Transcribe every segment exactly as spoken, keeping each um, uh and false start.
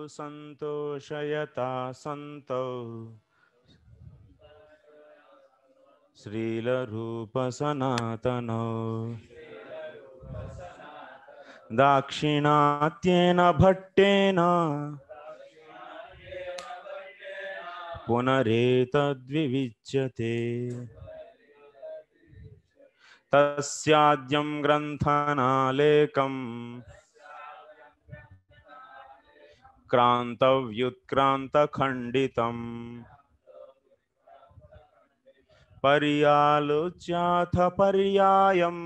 संतोषयता सन्तौ श्रीलरूप सनातनौ दाक्षिणात्येन भट्टेन पुनरेतद्विविच्यते तस्याद्यं ग्रन्थनालेकम् क्रान्तव्युत्क्रान्तखण्डितम् पर्यालोच्याथ पर्यायम्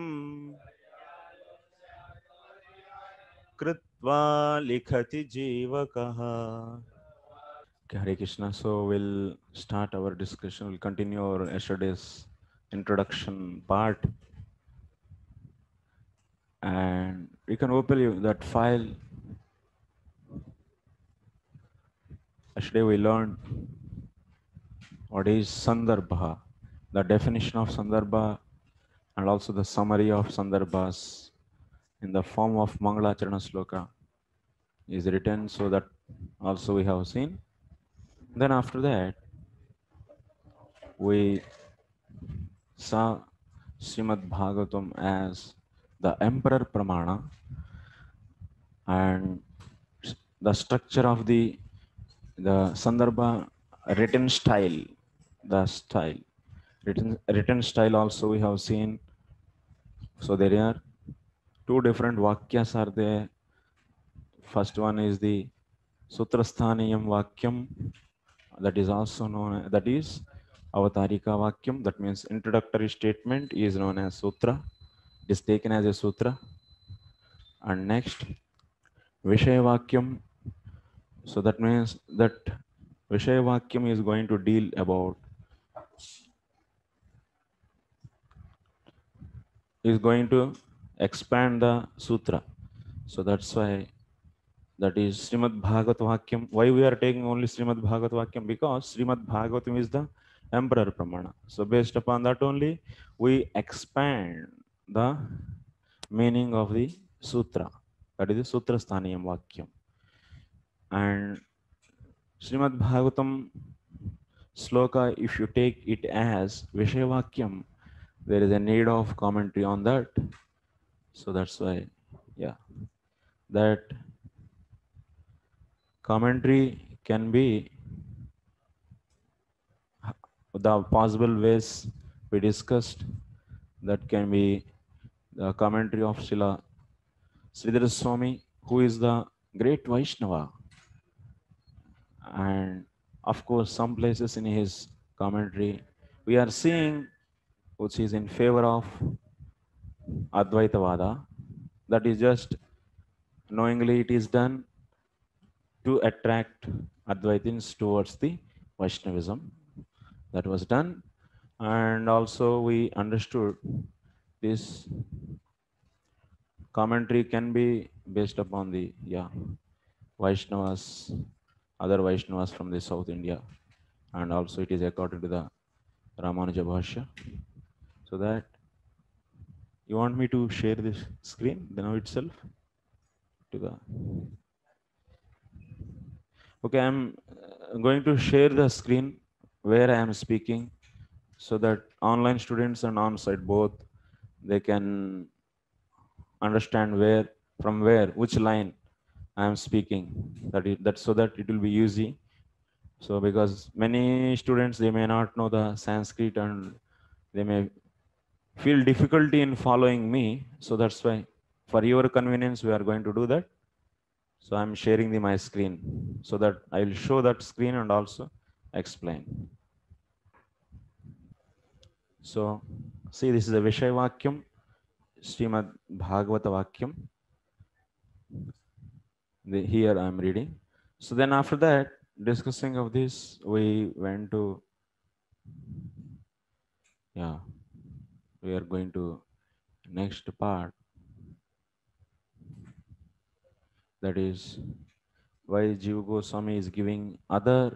कृत्वा लिखति जीवकः. Okay, Hare Krishna. So we'll start our discussion. We'll continue our yesterday's introduction part. And you can open you that file. Yesterday we learned what is Sandarbha, the definition of Sandarbha, and also the summary of Sandarbhas in the form of Mangalacharana Sloka is written, so that also we have seen. Then after that, we saw Srimad Bhagavatam as the Emperor Pramana and the structure of the the Sandarbha written style, the style, written, written style also we have seen. So there are two different Vakyas are there. First one is the Sutrasthaniyam Vakyam, that is also known, that is Avatarika Vakyam, that means introductory statement is known as Sutra. It is taken as a Sutra. And next, Vishaya Vakyam, so that means that Vishaya Vakyam is going to deal about, is going to expand the Sutra. So that's why that is Srimad Bhagavat Vakyam. Why we are taking only Srimad Bhagavat Vakyam? Because Srimad Bhagavatam is the Emperor Pramana. So based upon that only, we expand the meaning of the Sutra. That is the Sutra Sthaniyam Vakyam. And Srimad Bhagavatam Sloka, if you take it as Vishaya Vakyam, there is a need of commentary on that. So that's why, yeah, that commentary can be the possible ways we discussed. That can be the commentary of Srila Sridhar Swami, who is the great Vaishnava. And of course, some places in his commentary, we are seeing which is in favor of Advaitavada. That is just knowingly it is done to attract Advaitins towards the Vaishnavism. That was done. And also we understood this commentary can be based upon the, yeah, Vaishnavas, other Vaishnavas from the South India. And also it is according to the Ramanuja Bhashya. So that, you want me to share this screen now itself? To the, okay, I'm going to share the screen where I am speaking, so that online students and on-site both, they can understand where, from where, which line I am speaking. That is, that so that it will be easy. So because many students, they may not know the Sanskrit and they may feel difficulty in following me. So that's why, for your convenience, we are going to do that. So I'm sharing the my screen so that I will show that screen and also explain. So see, this is a Vishaya Vakyam, Srimad Bhagavata Vakyam. The, here I am reading. So then after that, discussing of this, we went to, yeah, we are going to next part. That is why Jiva Goswami is giving other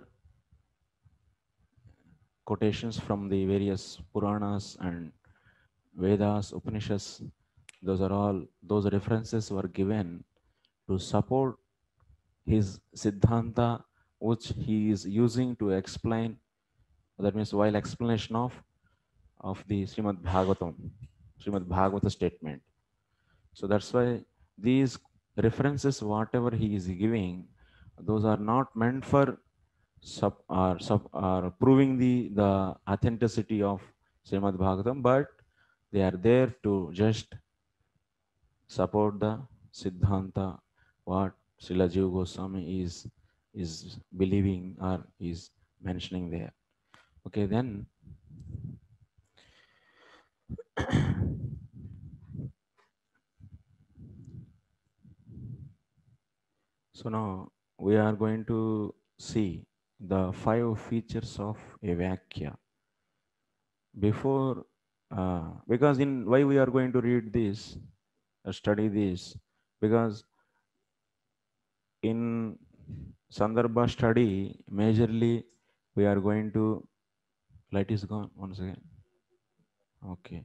quotations from the various Puranas and Vedas, Upanishads. Those are all, those references were given to support his Siddhanta, which he is using to explain, that means while explanation of, of the Srimad Bhagavatam, Srimad Bhagavata statement. So that's why these references, whatever he is giving, those are not meant for sub or sub or proving the the authenticity of Srimad Bhagavatam, but they are there to just support the Siddhanta, what Srila Jiva Goswami is is believing or is mentioning there. Okay, then so now we are going to see the five features of a Vakya. Before, uh, because in why we are going to read this, uh, study this, because in Sandarbha study, majorly we are going to, light is gone once again. Okay.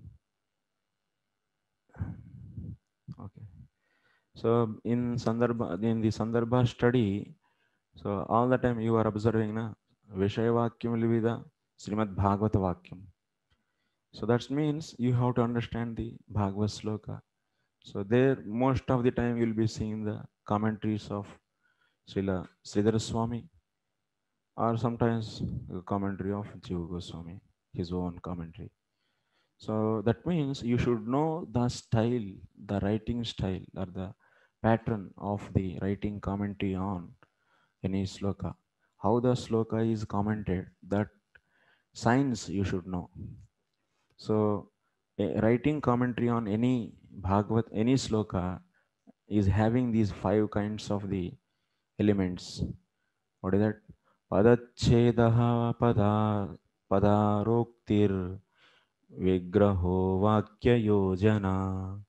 Okay. So in Sandarbha, in the Sandarbha study, so all the time you are observing na Vishaya Vakyam will be the Srimad Bhagavata Vakyam. So that means you have to understand the Bhagavad Sloka. So there most of the time you will be seeing the commentaries of Srila Sridhar Swami, or sometimes a commentary of Jiva Goswami, his own commentary. So that means you should know the style, the writing style, or the pattern of the writing commentary on any sloka. How the sloka is commented, that science you should know. So a writing commentary on any Bhagavad, any sloka is having these five kinds of the elements. What is that? Padachedaha pada padaroktir vigraho vakya yojana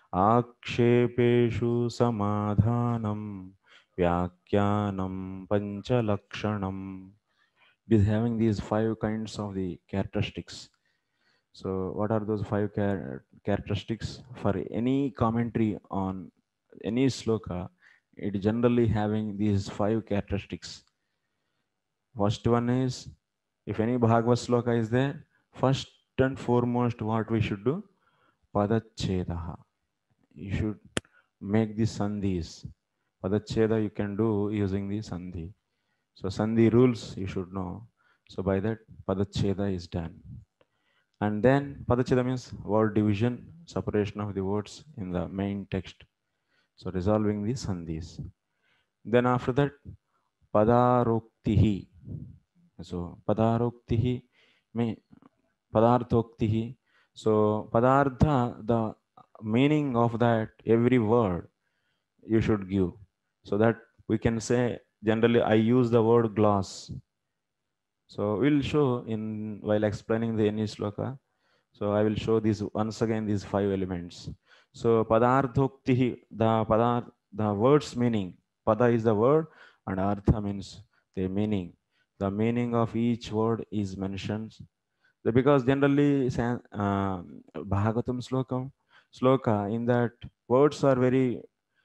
akshepeshu samadhanam vyakyanam panchalakshanam. It is having these five kinds of the characteristics. So what are those five char- characteristics? For any commentary on any sloka, it generally having these five characteristics. First one is, if any Bhagavad sloka is there, first and foremost what we should do? Padachedaha. You should make the sandhis. Padacheda you can do using the sandhi. So sandhi rules you should know. So by that Padacheda is done. And then Padacheda means word division, separation of the words in the main text. So resolving the sandhis. Then after that, Padaroktihi. So Padaroktihi means Padarthoktihi. So Padartha, the meaning of that every word you should give. So that we can say, generally I use the word glass. So we'll show in while explaining the any sloka. So I will show these once again these five elements. So Padarthoktihi, the Padar, the word's meaning. Pada is the word and Artha means the meaning. The meaning of each word is mentioned. Because generally uh, Bhagavatam slokam, sloka, in that words are very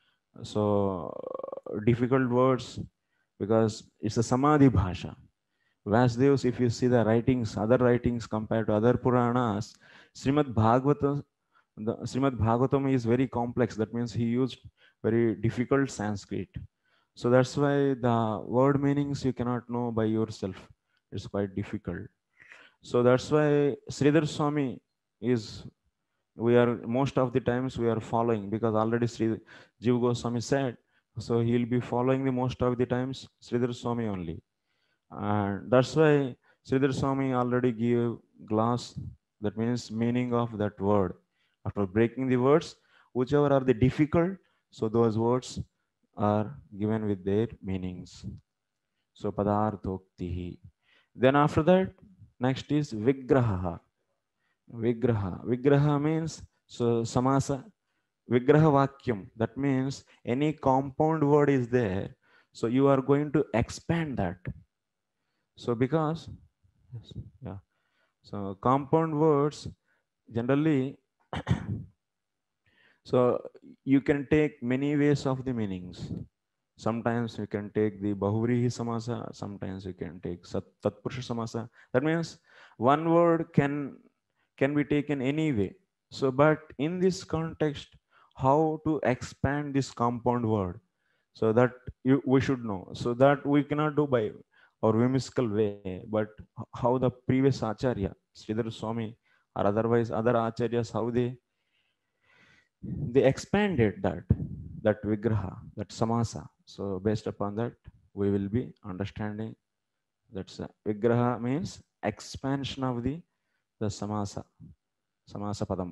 so difficult words, because it's a Samadhi Bhasha. Vasudevas, if you see the writings, other writings compared to other Puranas, Srimad Bhagavatam, the Srimad Bhagavatam is very complex. That means he used very difficult Sanskrit. So that's why the word meanings you cannot know by yourself. It's quite difficult. So that's why Sridhar Swami is, we are most of the times we are following, because already Sri Jiva Goswami said, so he will be following the most of the times Sridhar Swami only. And that's why Sridhar Swami already gave glass, that means meaning of that word. After breaking the words, whichever are the difficult, so those words are given with their meanings. So Padarthoktihi. Then after that, next is Vigraha. Vigraha. Vigraha means, so Samasa. Vigraha Vakyam. That means any compound word is there, so you are going to expand that. So because, yeah, so compound words generally, so you can take many ways of the meanings. Sometimes we can take the Bahuvrihi Samasa, sometimes we can take Sat Tatpurusha Samasa. That means one word can can be taken any way. So, but in this context, how to expand this compound word? So that you, we should know. So that we cannot do by our whimsical way, but how the previous Acharya, Sridhar Swami, or otherwise other Acharyas, how they they expanded that that vigraha, that samasa. So based upon that, we will be understanding that's uh, vigraha means expansion of the the samasa, samasa padam.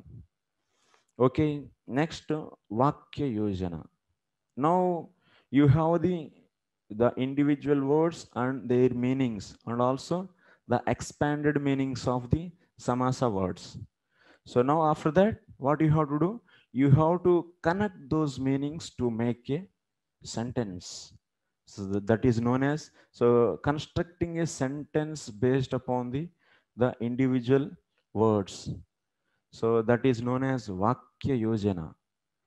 Okay, next uh, vakya yojana. Now you have the the individual words and their meanings, and also the expanded meanings of the samasa words. So now after that, what you have to do? You have to connect those meanings to make a sentence. So th- that is known as, so constructing a sentence based upon the the individual words. So that is known as vakya yojana.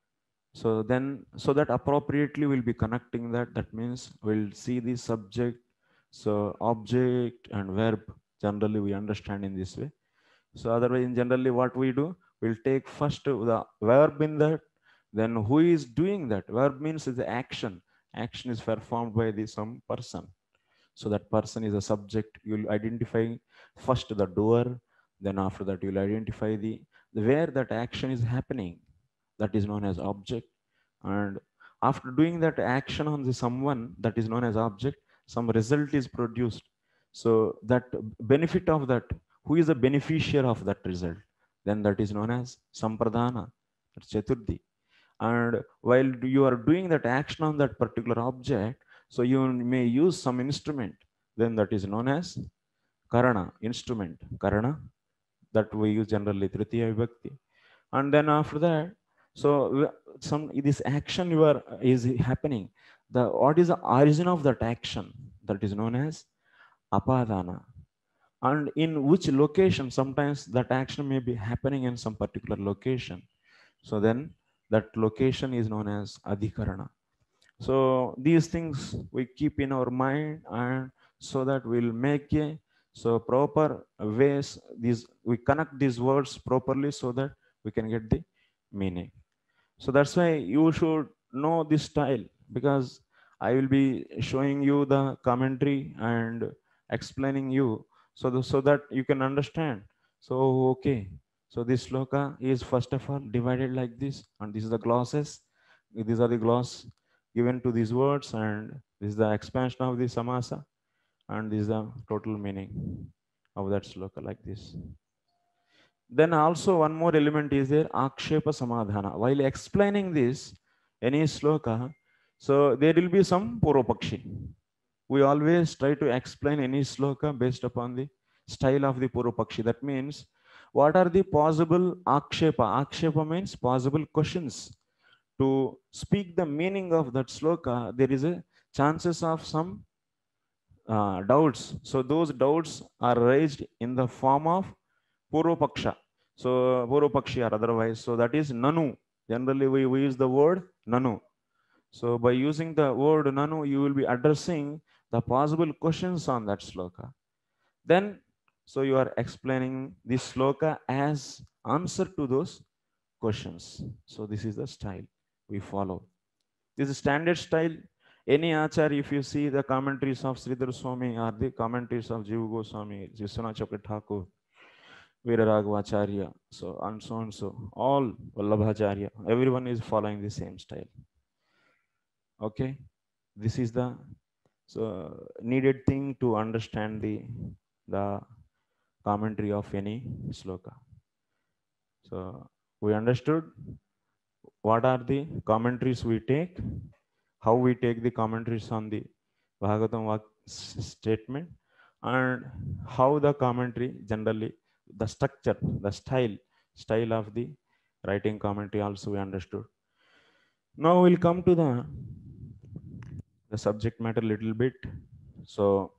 So then, so that appropriately we'll be connecting that. That means we'll see the subject, so object and verb. Generally, we understand in this way. So otherwise, in generally, what we do, we'll take first the verb in that, then who is doing that. Verb means is the action. Action is performed by the some person. So that person is a subject. You'll identify first the doer, then after that you'll identify the, the where that action is happening. That is known as object. And after doing that action on the someone, that is known as object, some result is produced. So that benefit of that, who is the beneficiary of that result, then that is known as sampradana, that's chaturthi. And while you are doing that action on that particular object, so you may use some instrument, then that is known as karana, instrument karana, that we use generally tritiya vibhakti. And then after that, so some this action you are is happening, the what is the origin of that action, that is known as apadana. And in which location, sometimes that action may be happening in some particular location, so then that location is known as adhikarana. So these things we keep in our mind, and so that we'll make a so proper ways, these we connect these words properly so that we can get the meaning. So that's why you should know this style, because I will be showing you the commentary and explaining you, so the, so that you can understand. So okay, so this sloka is first of all divided like this, and this is the glosses. These are the gloss given to these words, and this is the expansion of the samasa, and this is the total meaning of that sloka like this. Then also one more element is there, akshepa samadhana. While explaining this, any sloka, so there will be some purvapakshi. We always try to explain any sloka based upon the style of the purvapakshi. That means, what are the possible akshepa? Akshepa means possible questions. To speak the meaning of that sloka, there is a chances of some uh, doubts. So those doubts are raised in the form of Purvapaksha. So Purvapakshi or otherwise. So that is Nanu. Generally we, we use the word Nanu. So by using the word Nanu, you will be addressing the possible questions on that sloka. Then, so you are explaining this sloka as answer to those questions. So this is the style we follow. This is standard style. Any acharya, if you see the commentaries of Sridhar Swami or the commentaries of Jiva Goswami, Vishwanath Chakravarti Thakur, Veeraraghavacharya, so and so and so, all Vallabhacharya, everyone is following the same style. Okay, this is the so needed thing to understand the the commentary of any sloka. So we understood what are the commentaries we take, how we take the commentaries on the Bhagavatam statement, and how the commentary generally, the structure, the style, style of the writing commentary also we understood. Now we'll come to the, the subject matter a little bit. So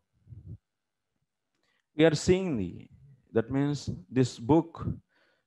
we are seeing the, that means this book,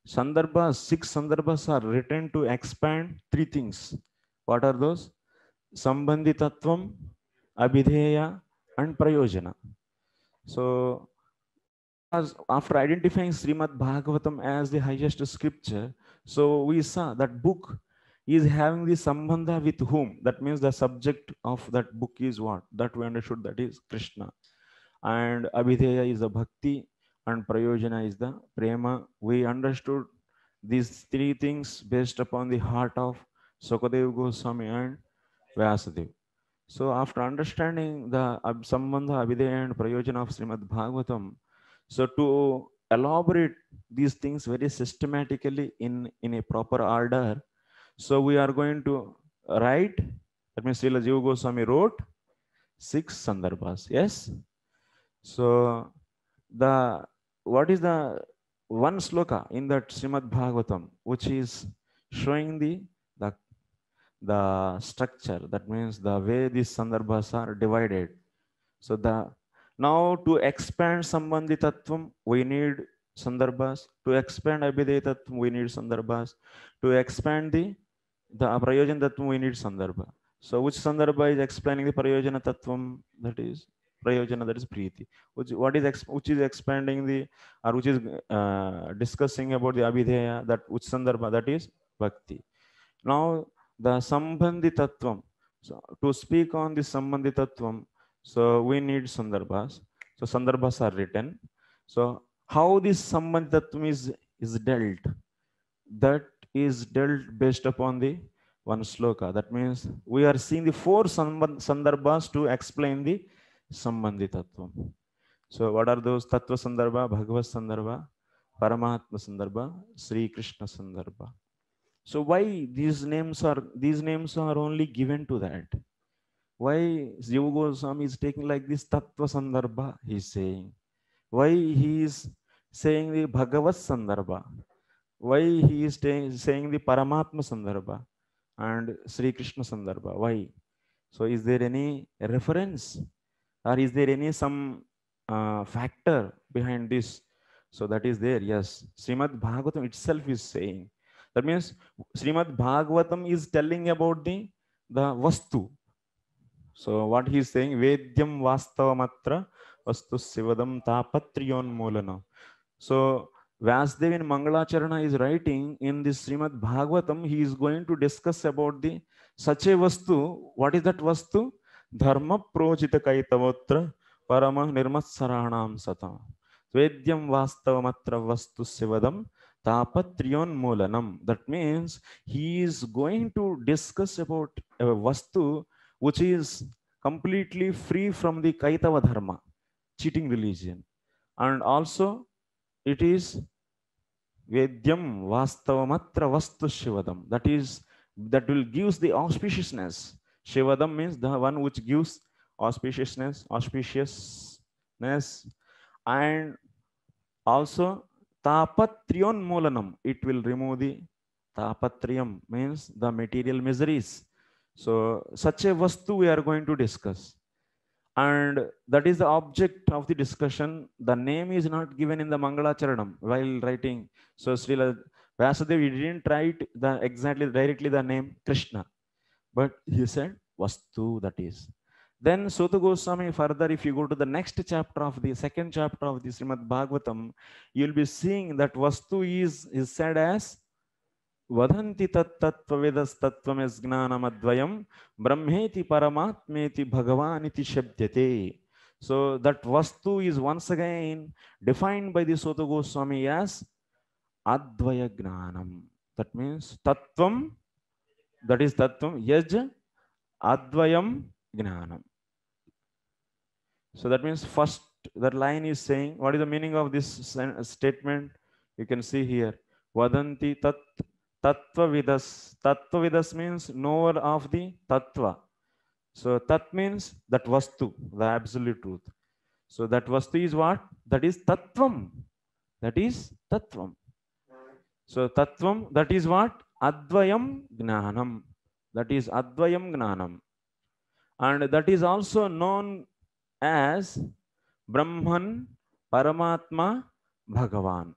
Sandarbhas, six Sandarbhas are written to expand three things. What are those? Sambandhitatvam, Abhideya, and Prayojana. So, as after identifying Srimad Bhagavatam as the highest scripture, so we saw that book is having the sambandha with whom? That means the subject of that book is what? That we understood, that is Krishna. And Abhideya is the bhakti, and Prayojana is the prema. We understood these three things based upon the heart of Sukadeva Goswami and Vyasadeva. So after understanding the ab- Sambandha, Abhideya and Prayojana of Srimad Bhagavatam, so to elaborate these things very systematically in, in a proper order, so we are going to write, that means Srila Jiva Goswami wrote six Sandarbhas, yes? So the, what is the one sloka in that Srimad Bhagavatam, which is showing the, the the structure, that means the way these sandarbhas are divided. So the, now to expand Sambandhi Tattvam, we need sandarbhas. To expand Abhideya Tattvam, we need sandarbhas. To expand the the Prayojana Tattvam, we need sandarbha. So which sandarbha is explaining the Prayojana Tattvam? That is Prayojana, that is Preeti. Which, what is ex, which is expanding the, or which is uh, discussing about the Abhideya, that which sandarbha? That is Bhakti. Now the Sambandhi Tattvam. So to speak on the Sambandhi Tattvam, so we need Sandarbhas. So Sandarbhas are written. So how this Sambandhi Tattvam is, is dealt? That is dealt based upon the one sloka. That means we are seeing the four Sandarbhas to explain the Sambandhi Tattvam. So what are those? Tattva Sandarbha, Bhagavad Sandarbha, Paramatma Sandarbha, Sri Krishna Sandarbha. So why these names are these names are only given to that? Why Jiva Goswami is taking like this Tattva Sandarbha, he is saying? Why he is saying the Bhagavad Sandarbha? Why he is saying the Paramatma Sandarbha and Sri Krishna Sandarbha? Why? So is there any reference, or is there any some uh, factor behind this? So that is there, yes. Srimad Bhagavatam itself is saying. That means Srimad Bhagavatam is telling about the, the Vastu. So what he is saying, Vedyam Vastavamatra Vastu Sivadam Tapatriyon Molana. So Vyasdev in Mangalacharana is writing in this Srimad Bhagavatam, he is going to discuss about the such a Vastu. What is that Vastu? Dharma Projita Kaitavatra Parama Nirmatsaranam Sata. Vedyam Vastavamatra Vastu Sivadam Tapatriyon Molanam. That means he is going to discuss about a Vastu which is completely free from the Kaitava Dharma, cheating religion. And also it is Vedyam Vastavamatra Vastu Shivadam. That is, that will gives the auspiciousness. Shivadam means the one which gives auspiciousness, auspiciousness, and also Tapatriyon Molanam. It will remove the Tapatriyam, means the material miseries. So such a Vastu we are going to discuss. And that is the object of the discussion. The name is not given in the Mangalacharanam while writing. So Srila Vyasadeva, he didn't write the exactly directly the name Krishna, but he said Vastu, that is. Then Suta Goswami further, if you go to the next chapter of the second chapter of the Srimad Bhagavatam, you'll be seeing that Vastu is, is said as Vadanti tattvavedas tattvames gnanamadvayam brahmeti paramatmeti bhagavaniti shabdyate. So that Vastu is once again defined by the Suta Goswami as Advaya Gnanam. That means Tattvam, that is Tattvam, Yaj Advayam Gnanam. So that means first, that line is saying, what is the meaning of this statement? You can see here. Vadanti tat Tattvavidas. Tattvavidas means knower of the Tattva. So Tat means that Vastu, the absolute truth. So that Vastu is what? That is Tattvam. That is Tattvam. So Tattvam, that is what? Advayam Gnanam. That is Advayam Gnanam. And that is also known as Brahman, Paramatma, Bhagavan.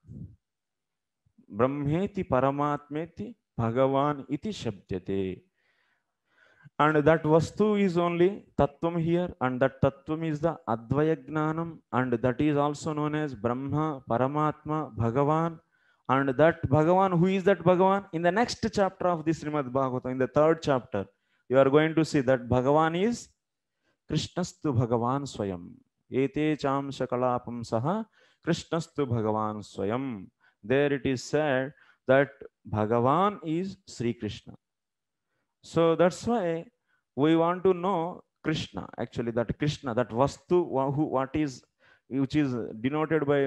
Brahmeti Paramatmeti Bhagavan iti shabdyate. And that Vastu is only Tattvam here, and that Tattvam is the Advaya Gnanam, and that is also known as Brahma, Paramatma, Bhagavan. And that Bhagavan, who is that Bhagavan? In the next chapter of this Srimad Bhagavatam, in the third chapter, you are going to see that Bhagavan is Krishnastu Bhagavan Swayam. Ete cham shakalapam saha Krishnastu Bhagavan Swayam. There it is said that Bhagavan is Sri Krishna. So that's why we want to know Krishna, actually, that Krishna, that Vastu, who, what is, which is denoted by,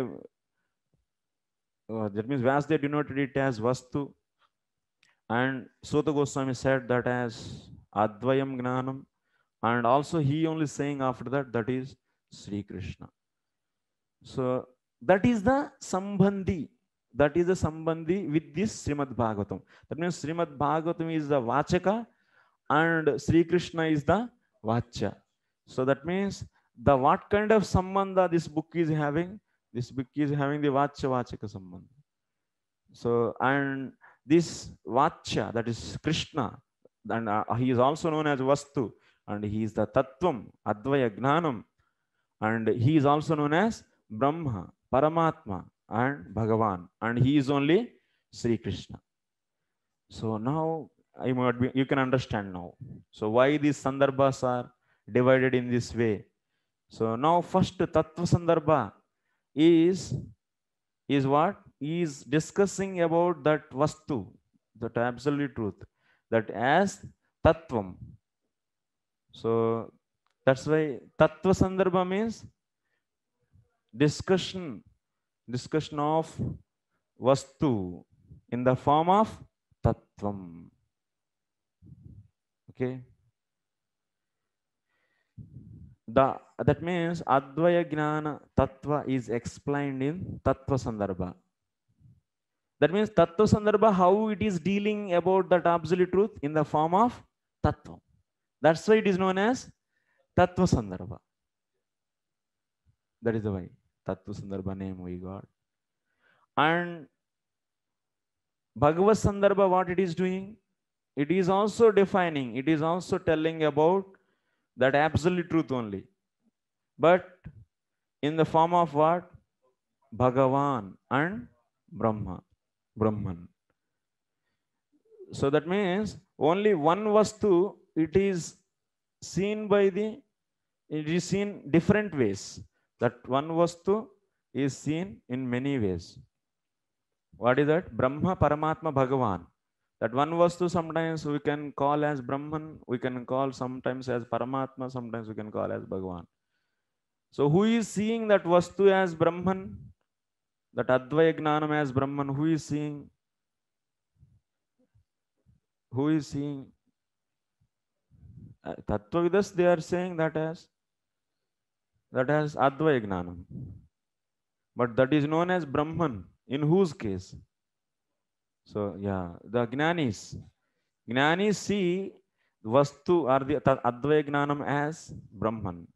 uh, that means Vyasdev denoted it as Vastu, and Sota Goswami said that as Advayam Gnanam, and also he only saying after that, that is Sri Krishna. So that is the Sambandhi, that is the Sambandhi with this Srimad Bhagavatam. That means Srimad Bhagavatam is the Vachaka, and Sri Krishna is the Vacha. So that means the what kind of sambandha this book is having? This book is having the Vacha Vachaka sambandha. So, and this Vacha, that is Krishna, and uh, he is also known as Vastu, and he is the Tattvam, Advaya Gnanam, and he is also known as Brahma, Paramatma, and Bhagavan, and he is only Sri Krishna. So now I might be, you can understand now. So why these sandarbhas are divided in this way? So now first Tattva Sandarbha is, is what? Is discussing about that Vastu, that absolute truth, that as Tattvam. So that's why Tattva Sandarbha means discussion, discussion of Vastu in the form of Tattvam. Okay. The, that means Advaya Gnana Tattva is explained in Tattva Sandarbha. That means Tattva Sandarbha, how it is dealing about that absolute truth in the form of Tattva. That's why it is known as Tattva Sandarbha. That is the why Tattva Sandarbha name we got. And Bhagavad Sandarbha, what it is doing? It is also defining, it is also telling about that absolute truth only. But in the form of what? Bhagavan and Brahma, Brahman. So that means only one Vastu, it is seen by the, it is seen different ways. That one Vastu is seen in many ways. What is that? Brahma, Paramatma, Bhagavan. That one Vastu sometimes we can call as Brahman, we can call sometimes as Paramatma, sometimes we can call as Bhagavan. So who is seeing that Vastu as Brahman? That Advaya Gnanam as Brahman, who is seeing? Who is seeing? Uh, Tattvavidas, they are saying that as, that as Advaya Gnanam. But that is known as Brahman. In whose case? So yeah, the Jnanis. Jnanis see Vastu or the Advaya Gnanam as Brahman.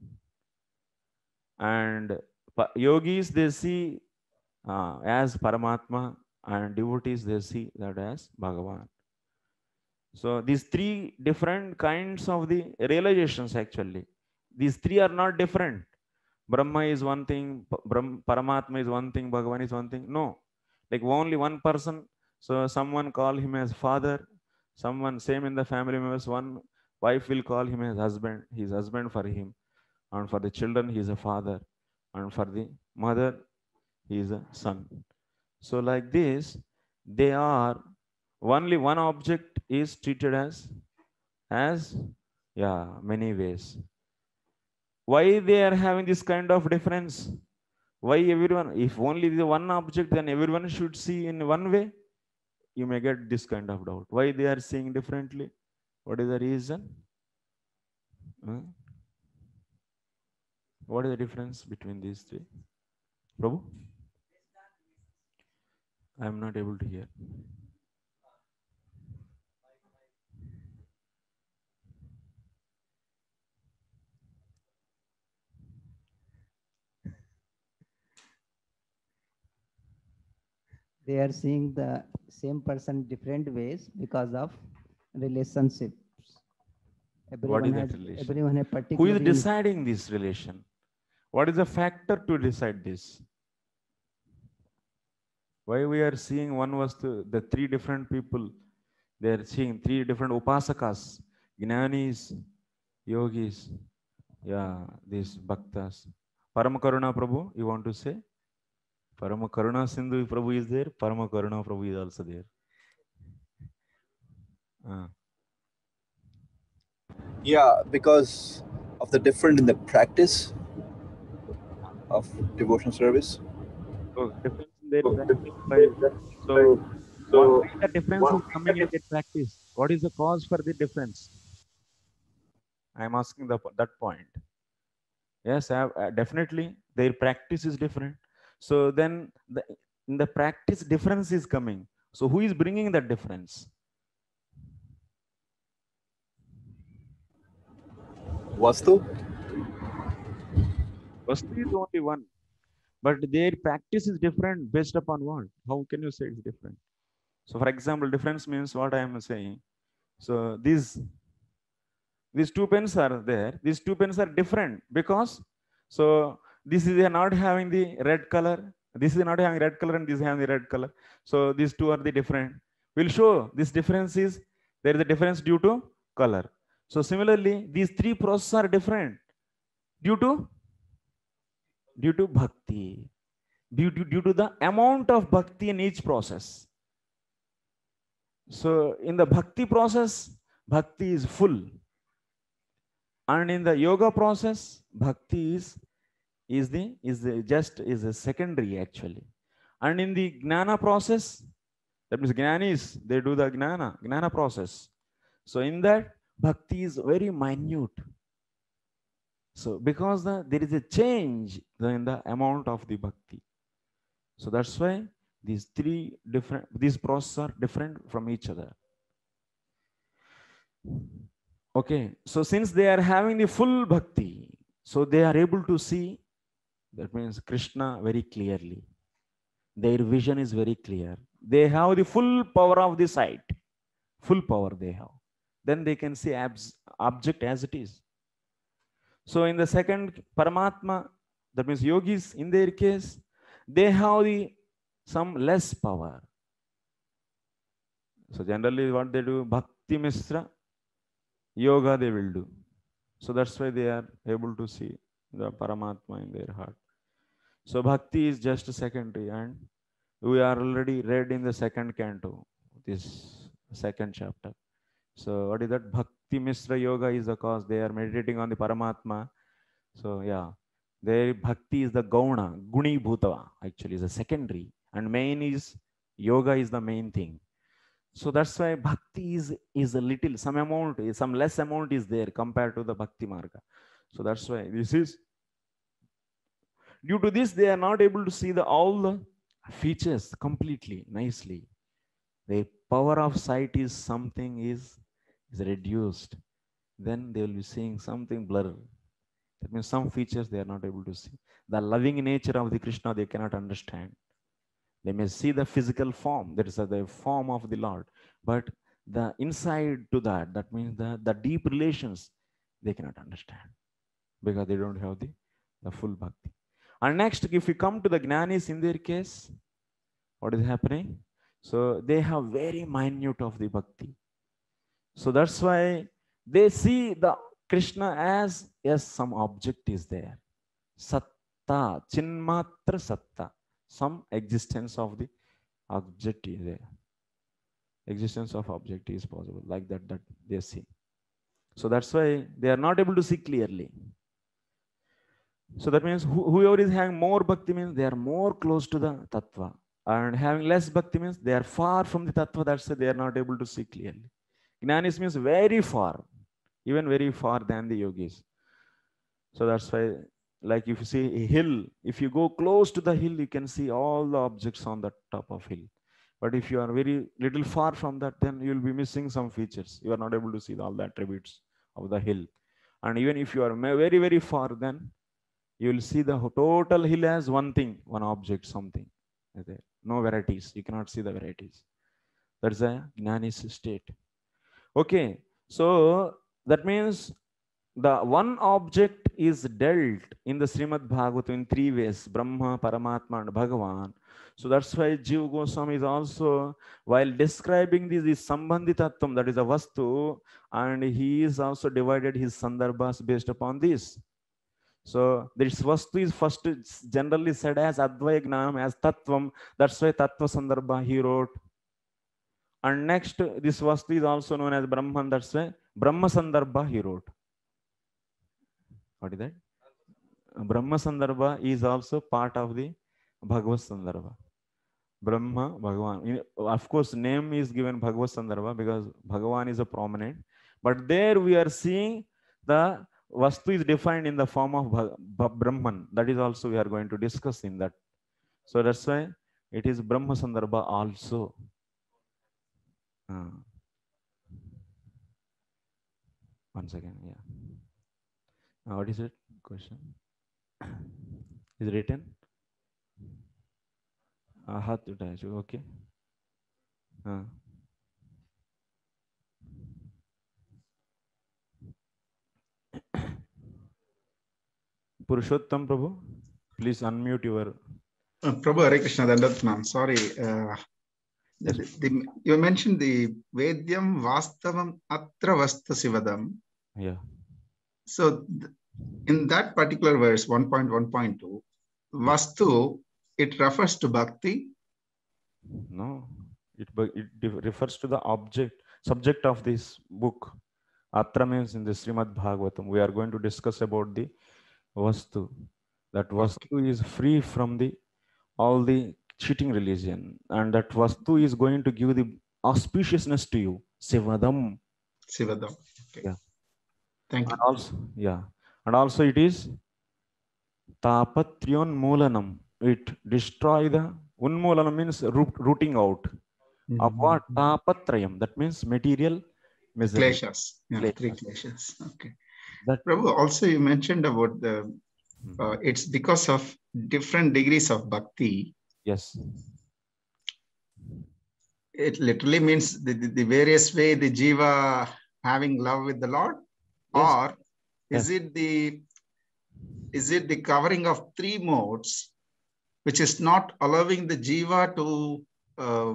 And yogis, they see uh, as Paramatma, and devotees, they see that as Bhagavan. So these three different kinds of the realizations, actually, these three are not different. Brahma is one thing, Paramatma is one thing, Bhagavan is one thing. No, like only one person. So someone call him as father, someone same in the family members, one wife will call him as husband, he's husband for him, and for the children he is a father, and for the mother he is a son. So like this, they are, only one object is treated as, as, yeah, many ways. Why they are having this kind of difference? Why everyone, if only the one object, then everyone should see in one way? You may get this kind of doubt. Why they are seeing differently? What is the reason? Huh? What is the difference between these three? Prabhu? I am not able to hear. They are seeing the same person different ways because of relationships. What is Everyone that has relation? everyone has Who is particularly. deciding this relation? What is the factor to decide this? Why we are seeing one vastu, the three different people, they are seeing three different upasakas, jnanis, yogis, yeah, these bhaktas. Paramakaruna Prabhu, you want to say? Paramakaruna Sindhu Prabhu is there, Paramakaruna Prabhu is also there. Uh, Yeah, because of the difference in the practice of devotional service. so difference in their practice by so why the difference is coming in their practice? What is the cause for the difference? I am asking the, that point. Yes, I have, uh, definitely their practice is different. So then the, in the practice difference is coming. So who is bringing that difference? Vastu? Vastu is only one, but their practice is different based upon what? How can you say it's different? So for example, difference means what I am saying. So these these two pens are there. These two pens are different because so this is not having the red color. This is not having red color and this is having the red color. So these two are the different. We'll show this difference is there is a difference due to color. So similarly, these three processes are different due to due to bhakti, due to, due to the amount of bhakti in each process. So in the bhakti process, bhakti is full. And in the yoga process, bhakti is, is the is the just is a secondary actually. And in the gnana process, that means jnanis, they do the gnana, gnana process. So in that, bhakti is very minute. So because the, there is a change in the amount of the bhakti. So that's why these three different, these processes are different from each other. Okay, so since they are having the full bhakti, so they are able to see, that means Krishna very clearly. Their vision is very clear. They have the full power of the sight, full power they have. Then they can see abs, object as it is. So in the second Paramatma, that means yogis, in their case, they have the some less power. So generally what they do, Bhakti Misra, yoga they will do. So that's why they are able to see the Paramatma in their heart. So bhakti is just secondary, and we are already read in the second canto, this second chapter. So what is that? Bhakti Misra Yoga is the cause. They are meditating on the Paramatma. So yeah, their bhakti is the gauna, guni bhutava actually is a secondary, and main is yoga is the main thing. So that's why bhakti is is a little, some amount, some less amount is there compared to the bhakti marga. So that's why this is due to this they are not able to see the all the features completely nicely. The power of sight is something is is reduced. Then they will be seeing something blur. That means some features they are not able to see. The loving nature of the Krishna they cannot understand. They may see the physical form, that is the form of the Lord, but the inside to that, that means the, the deep relations, they cannot understand because they don't have the, the full bhakti. And next, if we come to the Jnanis in their case, what is happening? So they have very minute of the bhakti. So that's why they see the Krishna as, yes, some object is there. Satta, chinmatra satta, some existence of the object is there. Existence of object is possible, like that, that they see. So that's why they are not able to see clearly. So that means whoever is having more bhakti means they are more close to the tattva. And having less bhakti means they are far from the tattva, that's why they are not able to see clearly. Jnanis means very far, even very far than the yogis. So that's why, like if you see a hill, if you go close to the hill, you can see all the objects on the top of hill. But if you are very little far from that, then you will be missing some features. You are not able to see all the attributes of the hill. And even if you are very, very far, then you will see the total hill as one thing, one object, something. No varieties. You cannot see the varieties. That's a Jnani's state. Okay. So That means the one object is dealt in the Srimad Bhagavatam in three ways: Brahma, Paramatma, and Bhagavan. So that's why Jiva Goswami is also, while describing this, this Sambandhitattvam, that is a Vastu, and he is also divided his Sandarbhas based upon this. So this Vastu is first generally said as Advaya Gnanam, as Tattvam. That's why Tattva Sandarbha he wrote. And next, this Vastu is also known as Brahman. That's why Brahma Sandarbha he wrote. What is that? Brahma Sandarbha is also part of the Bhagavad Sandarbha. Brahma, Bhagavan. Of course, name is given Bhagavad Sandarbha because Bhagavan is a prominent. But there we are seeing the Vastu is defined in the form of Brahman. That is also we are going to discuss in that. So that's why it is Brahma Sandarbha also. Uh, one second, yeah. Uh, what is it? Question? Is it written? Ahat attached. Okay. Uh. Purushottam Prabhu, please unmute your. Uh, Prabhu, Hare Krishna, Dandatnam. Sorry. Uh, Yes. the, the, you mentioned the Vedyam Vastavam Atra Vasta Sivadam. Yeah. So th- in that particular verse, one point one point two, Vastu, it refers to Bhakti. No, it, it refers to the object, subject of this book. Atra means in the Srimad Bhagavatam. We are going to discuss about the Vastu. That Vastu okay. is free from the all the cheating religion, and that Vastu is going to give the auspiciousness to you. Sivadam. Sivadam. Okay. Yeah. Thank and you. Also, yeah. And also it is Tapatryon Moolanam. It destroy the Unmoolanam means root, rooting out. Mm-hmm. Of what? Tapatrayam. That means material misery. Kleshas. Yeah, Kleshas. three kleshas. Okay. That, Prabhu, also you mentioned about the Uh, it's because of different degrees of bhakti. Yes. It literally means the, the, the various way the jiva having love with the Lord, yes. Or is yes. it the is it the covering of three modes, which is not allowing the jiva to uh,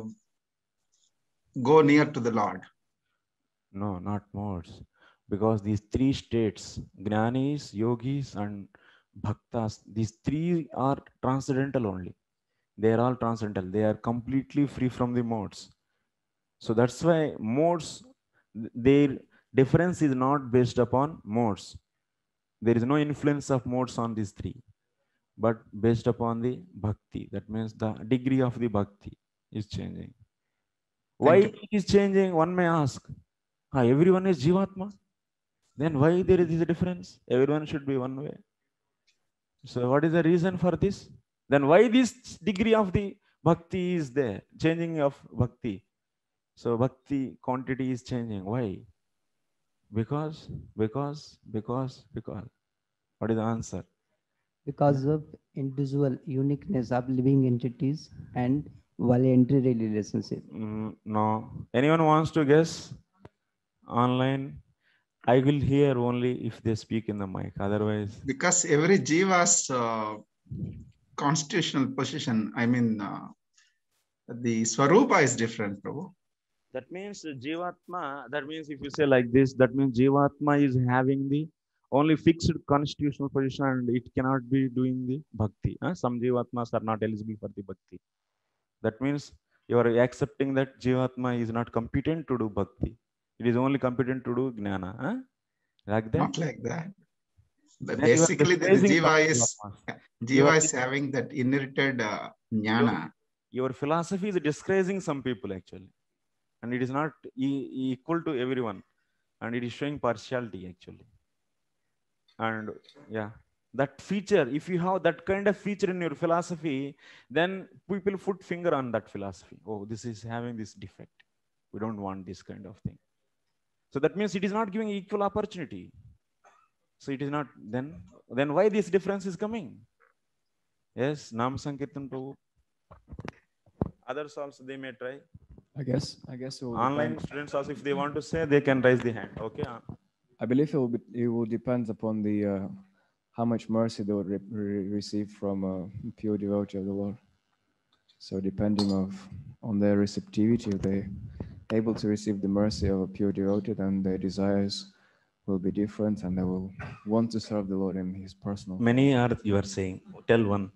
go near to the Lord? No, not modes, because these three states, Jnanis, Yogis, and Bhaktas, these three are transcendental only. They are all transcendental. They are completely free from the modes. So that's why modes, their difference is not based upon modes. There is no influence of modes on these three, but based upon the bhakti. That means the degree of the bhakti is changing. Why it is changing? One may ask. Ah, everyone is Jivatma. Then why there is a difference? Everyone should be one way. So what is the reason for this? Then why this degree of the bhakti is there? Changing of bhakti. So bhakti quantity is changing. Why? Because, because, because, because. What is the answer? Because of individual uniqueness of living entities and voluntary relationship. Mm, no. Anyone wants to guess? Online? I will hear only if they speak in the mic. Otherwise, because every jiva's uh, constitutional position, I mean, uh, the swarupa is different, Prabhu. That means Jivatma, that means if you say like this, that means Jivatma is having the only fixed constitutional position and it cannot be doing the bhakti. Huh? Some Jivatmas are not eligible for the bhakti. That means you are accepting that Jivatma is not competent to do bhakti. It is only competent to do jnana. Huh? Like that? Not like that. But basically, the, the jiva is jiva is having that inherited uh, jnana. Your, your philosophy is disgracing some people actually, and it is not e equal to everyone, and it is showing partiality actually. And yeah, that feature, if you have that kind of feature in your philosophy, then people put finger on that philosophy. Oh, this is having this defect. We don't want this kind of thing. So that means it is not giving equal opportunity. So it is not, then, then why this difference is coming? Yes, Nam Sankirtan Prabhu. Others also, they may try. I guess, I guess so. Online students also, if they want to say, they can raise the hand. Okay. I believe it will be, it will depend upon the uh, how much mercy they would re re receive from a pure devotee of the Lord. So depending of on their receptivity, if they able to receive the mercy of a pure devotee, then their desires will be different, and they will want to serve the Lord in His personal. Many are, you are saying. Tell one.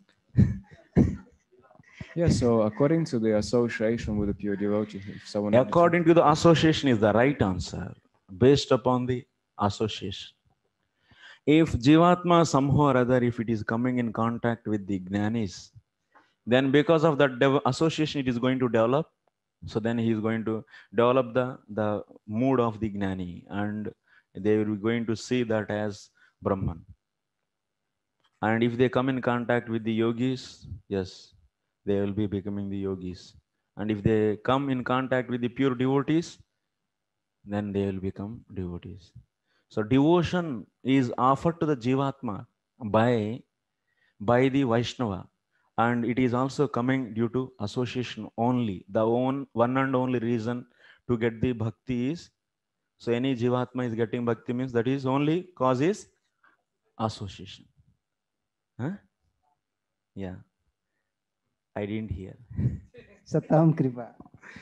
Yeah. So according to the association with a pure devotee, if someone According to the association is the right answer, based upon the association. If Jivatma somehow or other, if it is coming in contact with the Jnanis, then because of that association, it is going to develop. So then he is going to develop the, the mood of the Gnani, and they will be going to see that as Brahman. And if they come in contact with the yogis, yes, they will be becoming the yogis. And if they come in contact with the pure devotees, then they will become devotees. So devotion is offered to the Jivatma by, by the Vaishnava. And it is also coming due to association only. The one, one and only reason to get the bhakti is, so any Jivatma is getting bhakti means that is only cause is association. Huh? Yeah. I didn't hear. Satam Kripa.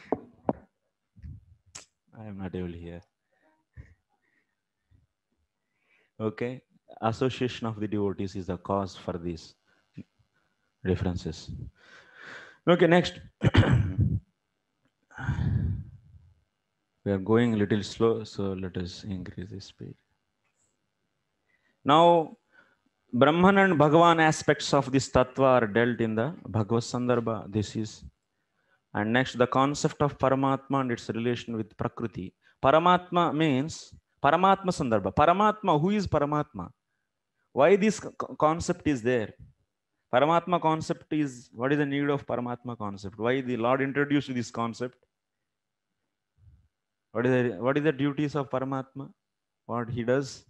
I am not able to hear. Okay. Association of the devotees is the cause for these differences. Okay, next. We are going a little slow, so let us increase the speed. Now, Brahman and Bhagavan aspects of this tattva are dealt in the Bhagavad Sandarbha. This is. And next, the concept of Paramatma and its relation with Prakriti. Paramatma means Paramatma Sandarbha. Paramatma, who is Paramatma? Why this concept is there? Paramatma concept is, what is the need of Paramatma concept? Why the Lord introduced this concept? What is the, what is the duties of Paramatma? What he does?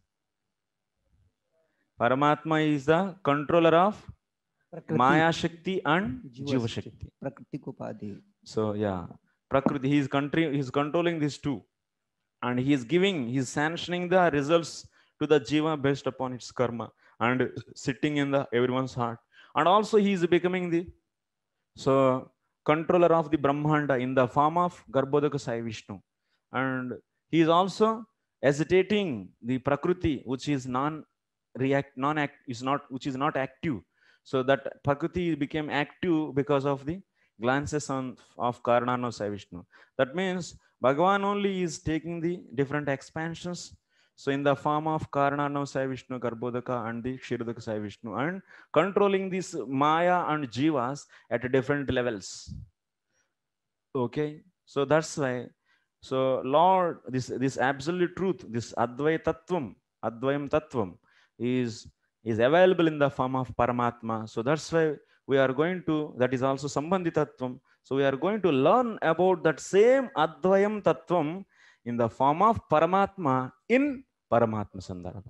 Paramatma is the controller of Prakriti. Maya Shakti and Jiva Jiva Shakti. Shakti. Prakriti Upadhi. So yeah, Prakriti, he is country, he is controlling these two. And he is giving, he is sanctioning the results to the Jiva based upon its karma and sitting in the everyone's heart. And also he is becoming the so controller of the Brahmanda in the form of Garbhodaka Sai Vishnu. And he is also agitating the Prakriti, which is non-react, non-act, is not, which is not active. So that Prakriti became active because of the glances on of Karnano Sai Vishnu. That means Bhagavan only is taking the different expansions. So in the form of Karnano Sai Vishnu, Garbhodaka and the Kshirodaka Sai Vishnu, and controlling these Maya and Jivas at different levels. Okay, so that's why. So Lord, this this absolute truth, this Advaitattvam, Advayam Tattvam, is is available in the form of Paramatma. So that's why we are going to, that is also Sambandhitattvam. So we are going to learn about that same Advayam Tattvam in the form of Paramatma in Paramatma Sandarbha.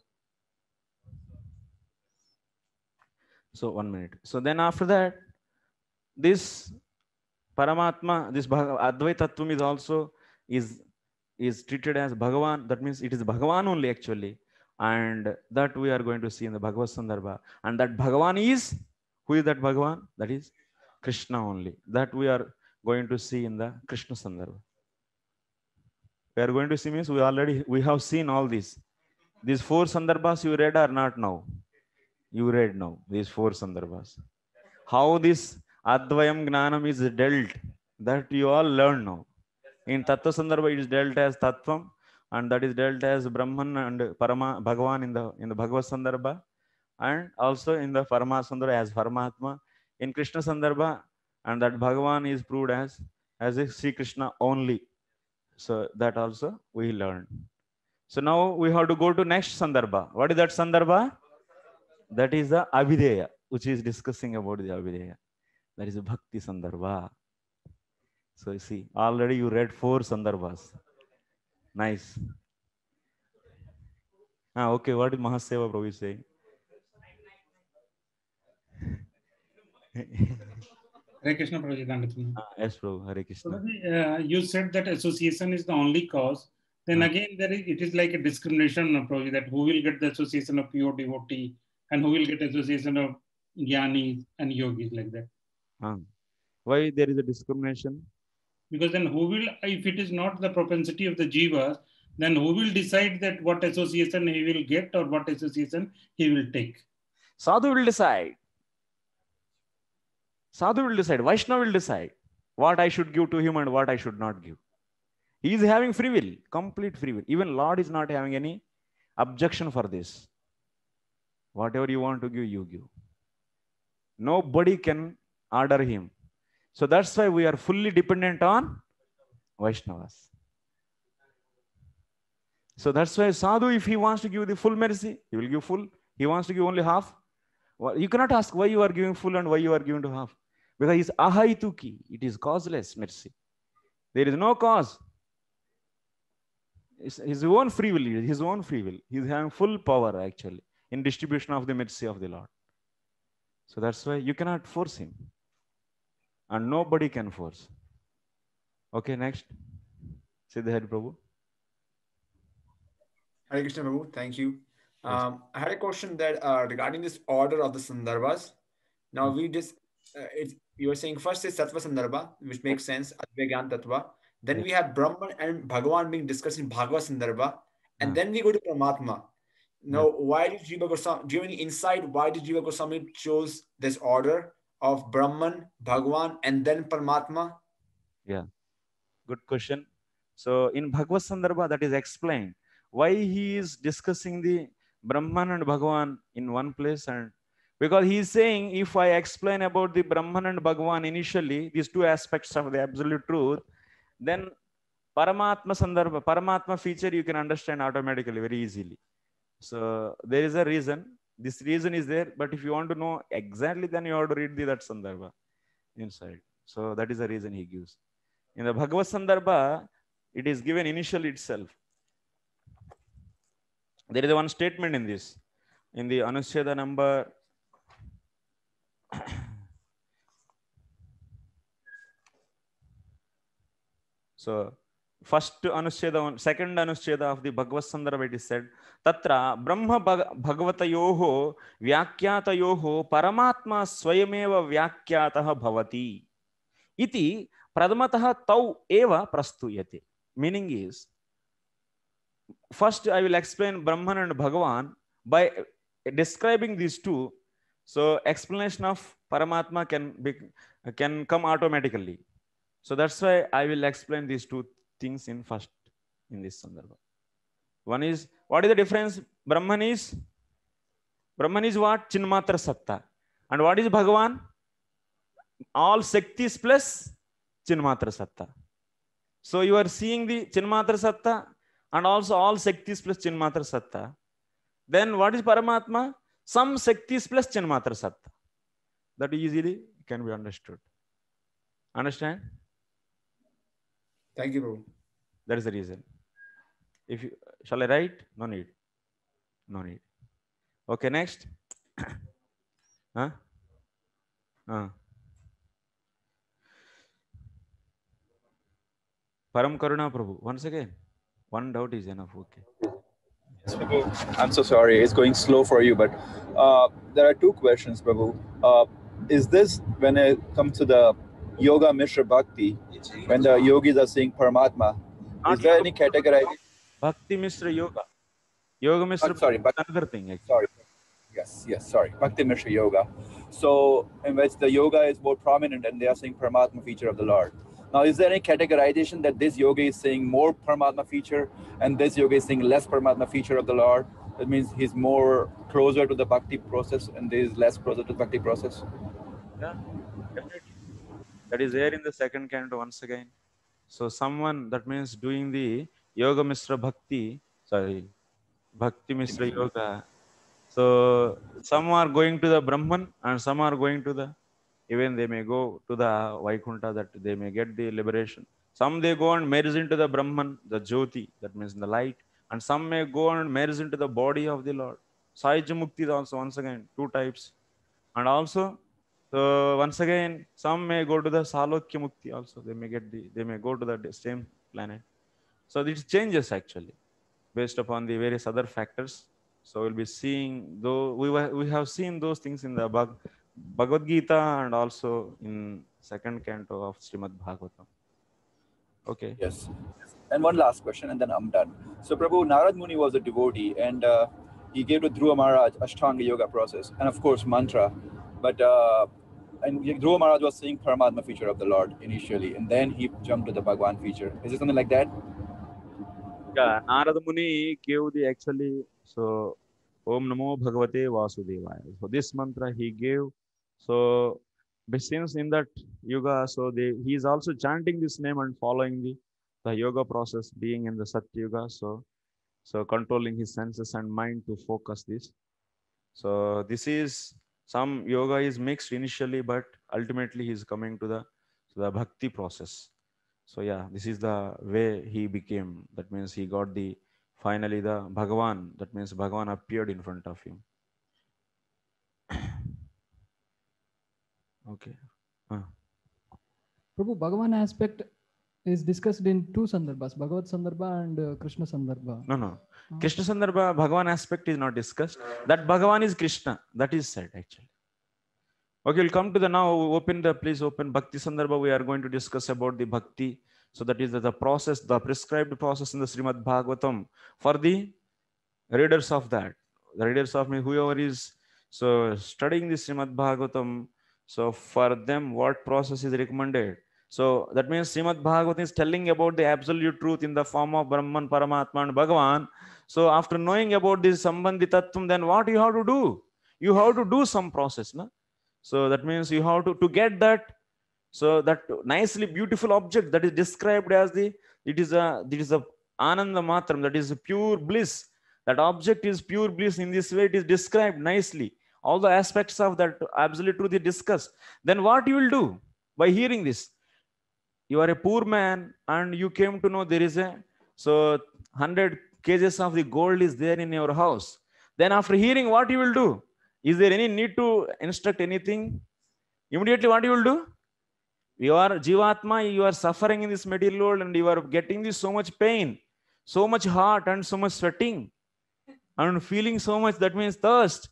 So one minute. So then after that, this Paramatma, this Advaita Tattvam is also is, is treated as Bhagavan. That means it is Bhagavan only actually. And that we are going to see in the Bhagavad Sandarbha. And that Bhagavan is, who is that Bhagavan? That is Krishna only. That we are going to see in the Krishna Sandarbha. We are going to see means we already, we have seen all these. These four Sandarbhas you read or not now? You read now, these four Sandarbhas. How this Advayam Gnanam is dealt, that you all learn now. In Tattva Sandarbha, it is dealt as Tattvam, and that is dealt as Brahman and Parama Bhagavan in the in the Bhagavad Sandarbha, and also in the Parama Sandarbha as Paramatma. In Krishna Sandarbha, and that Bhagavan is proved as as a Sri Krishna only. So that also we learn. So now we have to go to next Sandarbha. What is that Sandarbha? That is the Abhideya, which is discussing about the Abhideya. That is a Bhakti Sandarbha. So you see, already you read four Sandarbhas. Nice. Ah, okay, what is Mahaseva Prabhu saying? Hare Krishna Prabhu. Ah, yes, Prabhu. Hare Krishna. Uh, you said that association is the only cause. then Uh. again there is, it is like a discrimination approach, that who will get the association of pure devotee and who will get association of jnanis and yogis, like that. Uh. Why there is a discrimination? Because then who will, if it is not the propensity of the jivas, then who will decide that what association he will get or what association he will take? Sadhu will decide. Sadhu will decide. Vaishnava will decide what I should give to him and what I should not give. He is having free will, complete free will. Even Lord is not having any objection for this. Whatever you want to give, you give. Nobody can order him. So that's why we are fully dependent on Vaishnavas. So that's why Sadhu, if he wants to give the full mercy, he will give full. He wants to give only half. Well, you cannot ask why you are giving full and why you are giving to half. Because it's ahaituki. It is causeless mercy. There is no cause. It's his own free will. His own free will. He is having full power actually in distribution of the mercy of the Lord. So that's why you cannot force him. And nobody can force. Okay, next. Siddharth Prabhu. Hare Krishna Prabhu, thank you. Um, I had a question that uh, regarding this order of the Sandarbhas. Now we just, uh, it's, you were saying first is Sattva Sandarbha, which makes sense, Advaya Gyan Tattva. Then we have Brahman and Bhagavan being discussed in Bhagavad Sandarbha. And then we go to Paramatma. Now, why did Jiva Goswami, do you have any insight why did Jiva Goswami chose this order of Brahman, Bhagavan, and then Paramatma? Yeah, good question. So in Bhagavad Sandarbha, that is explained why he is discussing the Brahman and Bhagavan in one place. And because he is saying, if I explain about the Brahman and Bhagavan initially, these two aspects of the absolute truth, then Paramatma Sandarbha, Paramatma feature you can understand automatically, very easily. So there is a reason. This reason is there, but if you want to know exactly, then you have to read the that Sandarbha inside. So that is the reason he gives. In the Bhagavad Sandarbha, it is given initially itself. There is one statement in this, in the Anuscheda number so first Anuscheda, second Anuscheda of the Bhagavad Sandarbha, it is said, Tatra Brahma Bhagavatayoho Vyakyatayoho Paramatma Swayameva Vyakyataha Bhavati Iti Pradamataha Tau Eva Prastuyate. Meaning is, first I will explain Brahman and Bhagavan by describing these two. So explanation of Paramatma can be, can come automatically. So that's why I will explain these two things in first in this Sandarbha. One is, what is the difference? Brahman is, Brahman is what? Chinmatra Satta. And what is Bhagavan? All Shaktis plus Chinmatra Satta. So you are seeing the Chinmatra Satta and also all Shaktis plus Chinmatra Satta. Then what is Paramatma? Some Shaktis plus Chinmatra Satta. That easily can be understood. Understand? Thank you, Prabhu. That is the reason. If you, shall I write? No need. No need. Okay, next. Huh? Uh. Param Karuna Prabhu. Once again. One doubt is enough. Okay. Yes, Prabhu. I'm so sorry. It's going slow for you, but uh, there are two questions, Prabhu. Uh, is this, when it comes to the Yoga Mishra Bhakti, when the yogis are saying Paramatma, Not is there yoga, any categorization? Bhakti Mishra Yoga. Yoga Mishra Oh, sorry, Bhakti but, is another thing. Actually. sorry. Yes, yes, sorry. Bhakti Mishra Yoga. So, in which the yoga is more prominent and they are saying Paramatma feature of the Lord. Now, is there any categorization that this yoga is saying more Paramatma feature and this yoga is saying less Paramatma feature of the Lord? That means he's more closer to the Bhakti process and there is less closer to the Bhakti process? Yeah, definitely. That is there in the second canto once again. So someone, that means doing the Yoga Mishra Bhakti, sorry, Bhakti Mishra Yoga. So some are going to the Brahman and some are going to the, even they may go to the Vaikuntha, that they may get the liberation. Some they go and merge into the Brahman, the Jyoti, that means the light. And some may go and merge into the body of the Lord. Sahaja Mukti is also once again two types. And also, so once again, some may go to the Salokya Mukti also. They may get the, they may go to the same planet. So this changes actually based upon the various other factors. So we'll be seeing, though we were, we have seen those things in the Bhag, Bhagavad Gita and also in second canto of Srimad Bhagavatam. Okay. Yes. And one last question, and then I'm done. So, Prabhu, Narad Muni was a devotee, and uh, he gave to Dhruva Maharaj Ashtanga Yoga process, and of course, mantra. But uh, and Dhruva Maharaj was saying Paramatma feature of the Lord initially, and then he jumped to the Bhagwan feature. Is it something like that? Yeah, Narada Muni gave the actually, so Om Namo Bhagavate Vasudevaya. So this mantra he gave. So but since in that yoga, so they, he is also chanting this name and following the, the yoga process, being in the Satya Yoga. So, so controlling his senses and mind to focus this. So this is, some yoga is mixed initially, but ultimately he is coming to the, to the bhakti process. So yeah, this is the way he became. That means he got the, finally the Bhagavan. That means Bhagavan appeared in front of him. Okay. Huh. Prabhu, Bhagavan aspect is discussed in two sandarbhas, Bhagavad Sandarbha and uh, Krishna Sandarbha. No, no. Uh, Krishna Sandarbha, Bhagavan aspect is not discussed. That Bhagavan is Krishna. That is said actually. Okay, we'll come to the now. Open the, please open Bhakti Sandarbha. We are going to discuss about the Bhakti. So that is the, the process, the prescribed process in the Srimad Bhagavatam for the readers of that. The readers of me, whoever is so studying the Srimad Bhagavatam. So for them, what process is recommended? So that means Srimad Bhagavatam is telling about the absolute truth in the form of Brahman, Paramatma and Bhagavan. So after knowing about this Sambandhi Tattvam, then what you have to do? You have to do some process. No? So that means you have to, to get that, so that nicely beautiful object that is described as the, it is a, it is a Ananda Matram, that is a pure bliss. That object is pure bliss. In this way it is described nicely. All the aspects of that absolute truth is discussed. Then what you will do by hearing this? You are a poor man and you came to know there is a, so one hundred kgs of the gold is there in your house. Then after hearing, what you will do? Is there any need to instruct anything? Immediately what you will do? You are Jivatma, you are suffering in this material world and you are getting this so much pain, so much heart and so much sweating and feeling so much, that means thirst.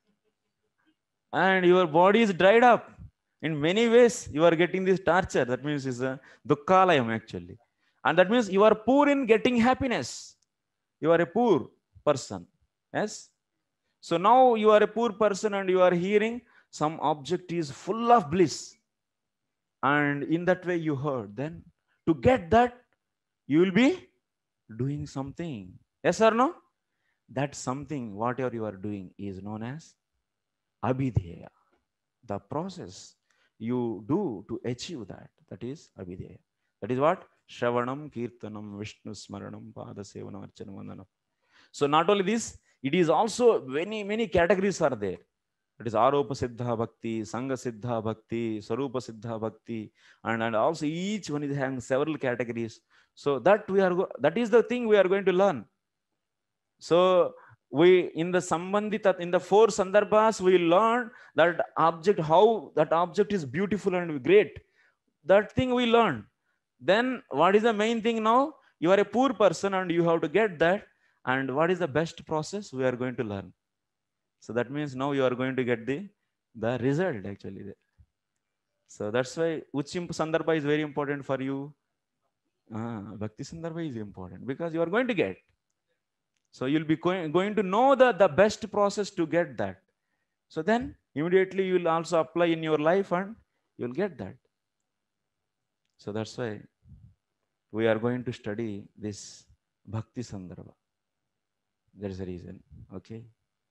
And your body is dried up. In many ways, you are getting this torture. That means it's a dukkhalayam actually. And that means you are poor in getting happiness. You are a poor person. Yes? So now you are a poor person and you are hearing some object is full of bliss. And in that way you heard. Then to get that, you will be doing something. Yes or no? That something, whatever you are doing, is known as Abhidheya. The process you do to achieve that, that is Abhidheya. That is what? Shravanam, Kirtanam, Vishnu Smaranam, Padasevanam, Archanam, Vandanam. So not only this, it is also many, many categories are there. It is Aropa Siddha Bhakti, Sangha Siddha Bhakti, Sarupa Siddha Bhakti, and, and also each one is having several categories. So that we are, that is the thing we are going to learn. So we, in the Sambandhi, in the four Sandarbhas, we learn that object, how that object is beautiful and great. That thing we learn. Then what is the main thing now? You are a poor person and you have to get that. And what is the best process? We are going to learn. So that means now you are going to get the, the result actually. So that's why Uchim Sandarbha is very important for you. Ah, Bhakti Sandarbha is important because you are going to get. So you'll be going, going to know the, the best process to get that. So then immediately you will also apply in your life and you'll get that. So that's why we are going to study this Bhakti Sandarbha. There is a reason. Okay.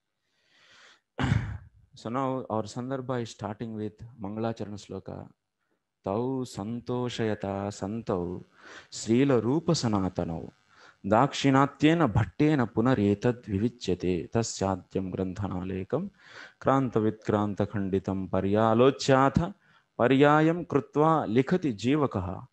So now our Sandarbha is starting with Mangalacharana Sloka. Tau Santoshayata Santau Srila Rupa Sanatanau Dakshinatyena Bhattena Punaretad Vivichyate Tasyadyam Granthanalekam Krantavit Kranta Khanditam Paryalochyatha Paryayam Krutva Likhati Jivakaha.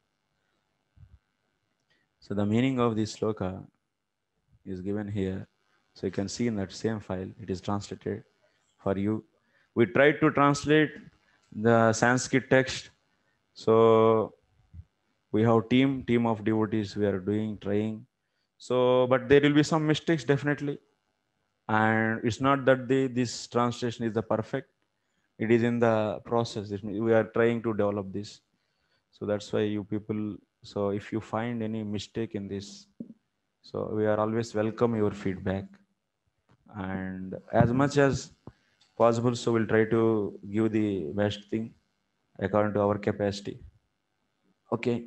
So the meaning of this sloka is given here. So you can see in that same file, it is translated for you. We tried to translate the Sanskrit text. So We have team, team of devotees, we are doing, trying. So, but there will be some mistakes definitely. And it's not that the, this translation is the perfect. It is in the process. It means we are trying to develop this. So that's why you people, so if you find any mistake in this, so we are always welcome your feedback. And as much as possible, so we'll try to give the best thing according to our capacity. Okay.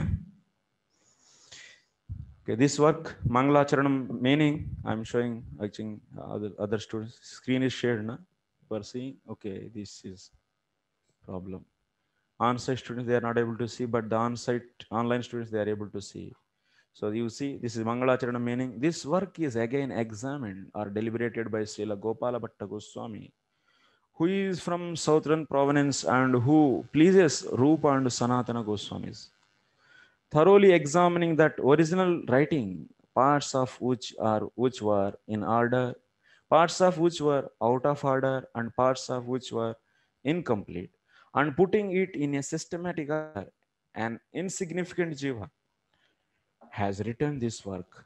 Okay, this work, Mangalacharanam meaning, I'm showing, I think other, other students, screen is shared, na? You are seeing, okay, this is problem. On-site students, they are not able to see, but the on-site online students, they are able to see. So you see, this is Mangalacharanam meaning. This work is again examined or deliberated by Srila Gopala Bhatta Goswami, who is from southern province and who pleases Rupa and Sanatana Goswamis, thoroughly examining that original writing, parts of which are which were in order, parts of which were out of order, and parts of which were incomplete, and putting it in a systematic order. An insignificant jiva has written this work.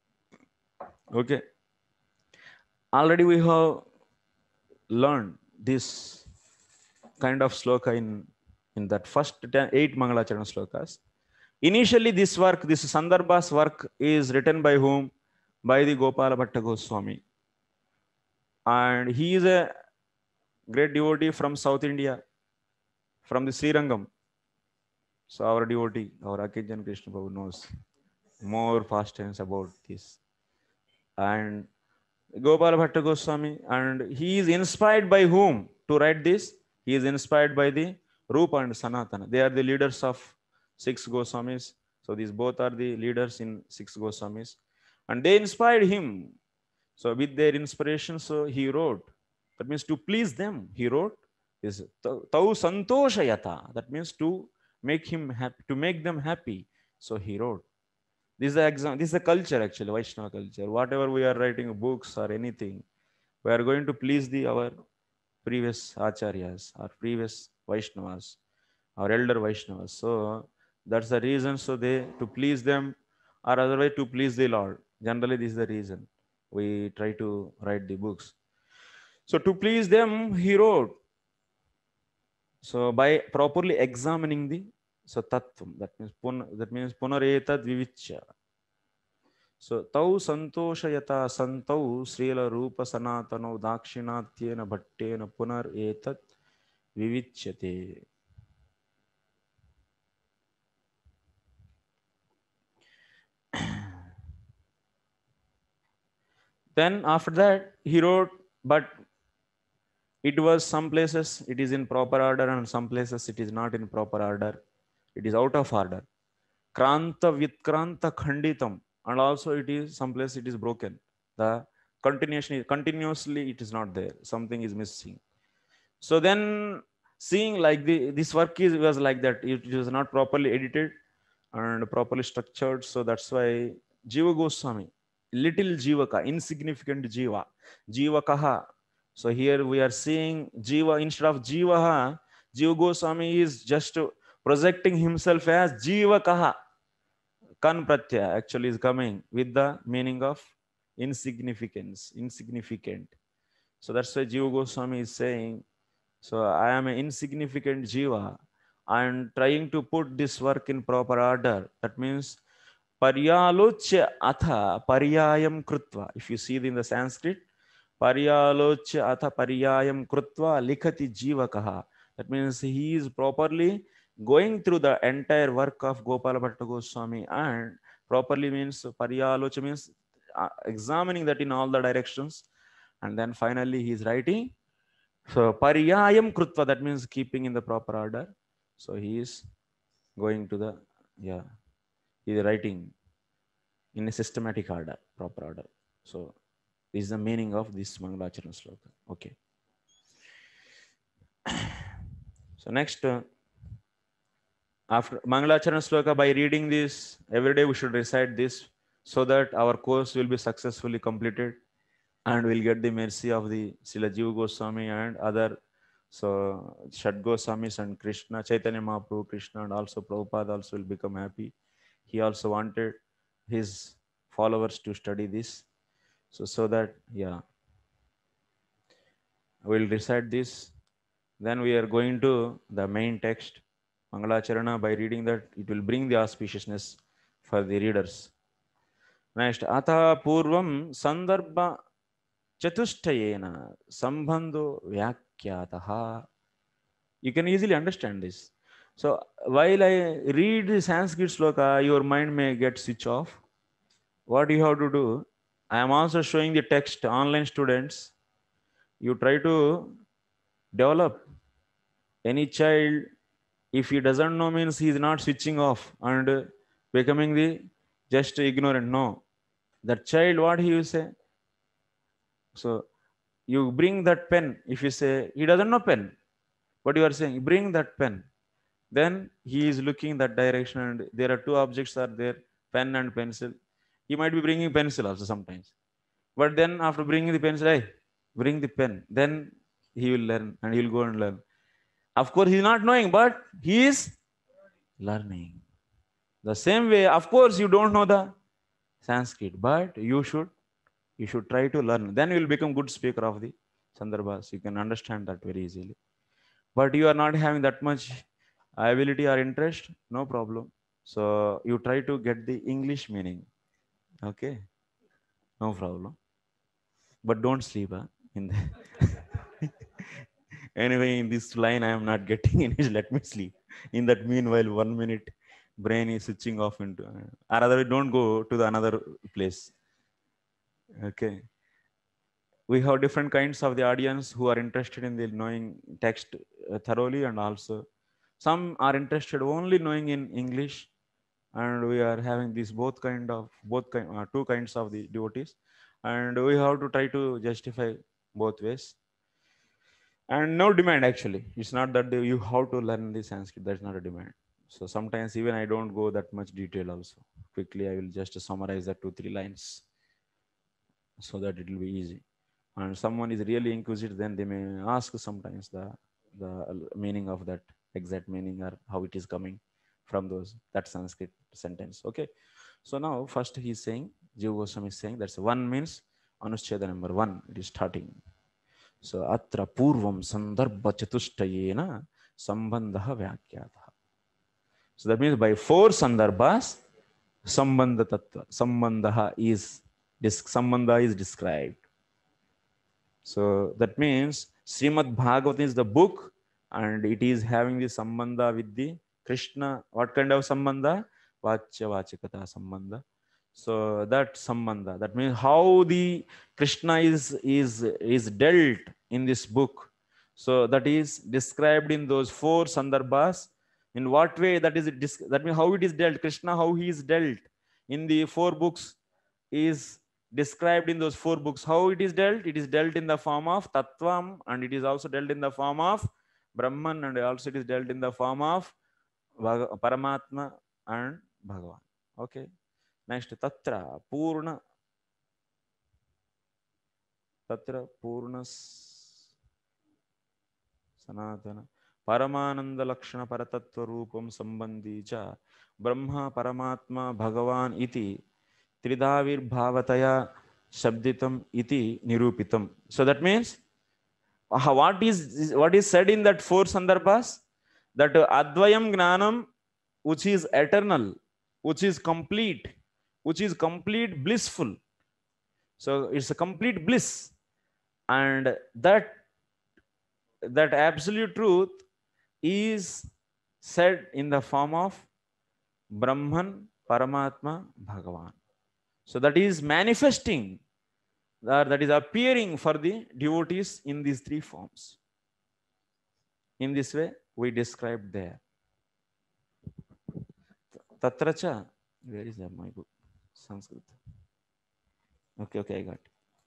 Okay. Already we have learned this kind of sloka in, in that first ten, eight Mangalacharana slokas. Initially, this work, this Sandarbhas work is written by whom? By the Gopala Bhatta Goswami. And he is a great devotee from South India, from the Srirangam. So our devotee, our Akinjan Krishna Prabhu knows more pastimes about this. And Gopala Bhatta Goswami, and he is inspired by whom to write this? He is inspired by the Rupa and Sanatana. They are the leaders of six Goswamis. So these both are the leaders in six Goswamis. And they inspired him. So with their inspiration, so he wrote. That means to please them, he wrote is Tau Santoshayata. That means to make him happy, to make them happy. So he wrote. This is the exam, this is the culture actually, Vaishnava culture. Whatever we are writing books or anything, we are going to please the our previous acharyas, our previous Vaishnavas, our elder Vaishnavas. So that's the reason. So they to please them, or otherwise to please the Lord. Generally, this is the reason we try to write the books. So to please them, he wrote. So by properly examining the so tattvam, that means pun, that means punaretad vivichya. So tau santoshayata santau srila rupa sanatano dakshinatyena bhattena punar etat vivichyate. Then after that he wrote, but it was some places it is in proper order and some places it is not in proper order. It is out of order. Kranta vitkranta khanditam, and also it is some place it is broken. The continuation is continuously it is not there. Something is missing. So then seeing like the this work is was like that. It was not properly edited and properly structured. So that's why Jiva Goswami, little Jivaka, insignificant Jiva, Jivakaha. So here we are seeing Jiva instead of Jivaha, Jiva Goswami is just projecting himself as Jivakaha. Kan pratyaya actually is coming with the meaning of insignificance, insignificant. So that's why Jiva Goswami is saying, so I am an insignificant Jiva. I am trying to put this work in proper order. That means paryalochya atha paryayam krutva. If you see it in the Sanskrit, paryalochya atha paryayam krutva likhati jivakaha. That means he is properly going through the entire work of Gopala Bhatta Goswami, and properly means paryalochya means uh, examining that in all the directions, and then finally he is writing. So paryayam krutva, that means keeping in the proper order. So he is going to the, yeah, he is writing in a systematic order, proper order. So this is the meaning of this Mangalacharana sloka. Okay. So next, uh, after Mangalacharana sloka, by reading this, every day we should recite this so that our course will be successfully completed and we'll get the mercy of the Srila Jiva Goswami and other So Shad Goswamis and Krishna, Chaitanya Mahaprabhu, Krishna, and also Prabhupada also will become happy. He also wanted his followers to study this. So, so that, yeah, we'll recite this. Then we are going to the main text, Mangalacharana. By reading that, it will bring the auspiciousness for the readers. Next, Atha Purvam Sandarbha Chatushtayena Sambandho Vyakyataha. You can easily understand this. So while I read the Sanskrit sloka, your mind may get switch off. What you have to do, I am also showing the text. Online students, you try to develop. Any child, if he doesn't know, means he is not switching off and becoming the just ignorant. No, that child, what he will say? So you bring that pen. If you say he doesn't know pen, but you are saying bring that pen, then he is looking that direction, and there are two objects are there, pen and pencil. He might be bringing pencil also sometimes, but then after bringing the pencil, hey, bring the pen, then he will learn and he will go and learn. Of course, he is not knowing, but he is learning. The same way, of course, you don't know the Sanskrit, but you should you should try to learn. Then you will become good speaker of the Sandarbhas. You can understand that very easily. But you are not having that much ability or interest, no problem. So you try to get the English meaning. Okay, no problem. But don't sleep, huh? In the anyway, in this line, I am not getting English. Let me sleep. In that meanwhile, one minute, brain is switching off into, uh, or otherwise, don't go to the another place. Okay. We have different kinds of the audience who are interested in the knowing text uh, thoroughly, and also some are interested only knowing in English, and we are having these both kind of both kind uh, two kinds of the devotees, and we have to try to justify both ways. And no demand, actually. It's not that they, you have to learn the Sanskrit. That's not a demand. So sometimes even I don't go that much detail also. Quickly, I will just summarize that two, three lines so that it will be easy. And someone is really inquisitive, then they may ask sometimes the, the meaning of that exact meaning or how it is coming from those, that Sanskrit sentence. Okay. So now first he is saying, Jiva Goswami is saying that's one means Anuscheda number one, it is starting. So atra purvam sandarbha chatushtayena sambandha vyakyatah. So that means by four sandarbhas, sambandha tattva, sambandha is, sambandha is described. So that means Srimad Bhagavatam is the book, and it is having the sambandha with the Krishna. What kind of sambandha? Vachya Vachikata sambandha. So that sambandha, that means how the Krishna is, is, is dealt in this book. So that is described in those four sandarbhas. In what way that is, that means how it is dealt, Krishna, how he is dealt in the four books is described in those four books. How it is dealt? It is dealt in the form of Tattvam, and it is also dealt in the form of Brahman, and also it is dealt in the form of Paramatma and Bhagavan. Okay. Next, Tatra Purna. Tatra Purnas Sanatana Paramananda Lakshana Paratattva Rupam Sambandhi Cha Brahma Paramatma Bhagavan Iti Tridavir Bhavataya Shabditam Iti Nirupitam. So that means uh, what is what is said in that four sandarbhas? That uh, Advayam Gnanam, which is eternal, which is complete, which is complete blissful. So it's a complete bliss. And that, that absolute truth is said in the form of Brahman, Paramatma, Bhagavan. So that is manifesting, that, that is appearing for the devotees in these three forms. In this way, we described there. Tatracha, where is that, my book? Sanskrit. Okay, okay, I got it.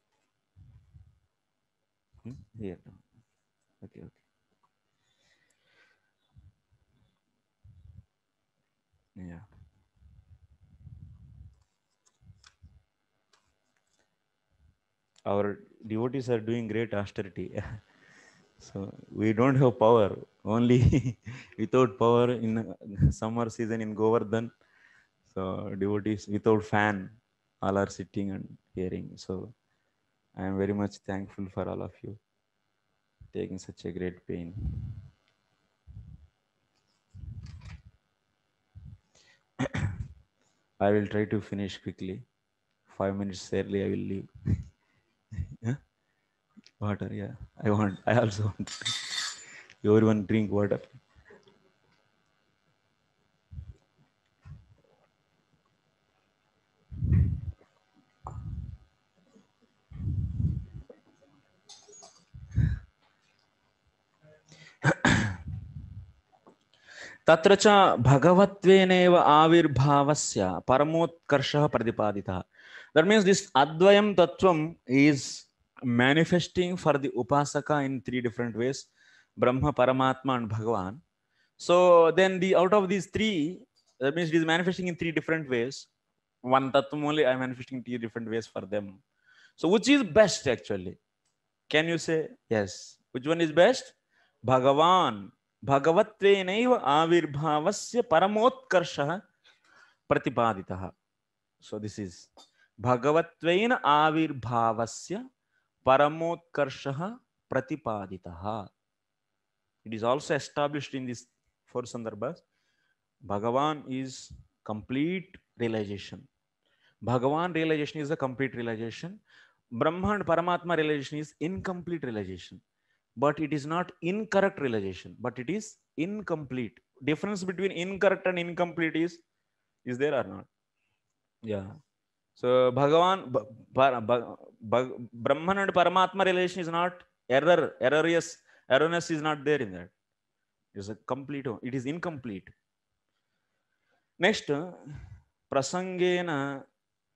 Hmm? Here. Okay, okay. Yeah. Our devotees are doing great austerity. So we don't have power. Only without power in summer season in Govardhan. So devotees without fan, all are sitting and hearing. So I am very much thankful for all of you taking such a great pain. I will try to finish quickly. Five minutes early, I will leave. Yeah? Water, yeah. I want. I also want. Everyone drink water. तत्र च भगवत्वेनैव आविर्भावस्य परमोत्कर्षः प्रतिपादितः. That means this Advayam Tattvam is manifesting for the Upasaka in three different ways: Brahma, Paramatma, and Bhagavan. So then the out of these three, that means it is manifesting in three different ways. One Tattvam only I am manifesting in three different ways for them. So which is best actually? Can you say yes? Which one is best? Bhagavan. Bhagavatvenaiva avirbhavasya paramotkarshah pratipaditah. So this is Bhagavatveina avirbhavasya paramotkarshah pratipaditah. It is also established in these four sandarbhas. Bhagavan is complete realization. Bhagavan realization is a complete realization. Brahma and Paramatma realization is incomplete realization. But it is not incorrect realization, but it is incomplete. Difference between incorrect and incomplete is, is there or not? Yeah. So Bhagavan, Brahman and Paramatma relation is not error, erroneous, erroneous is not there in that. It is a complete, it is incomplete. Next, Prasangena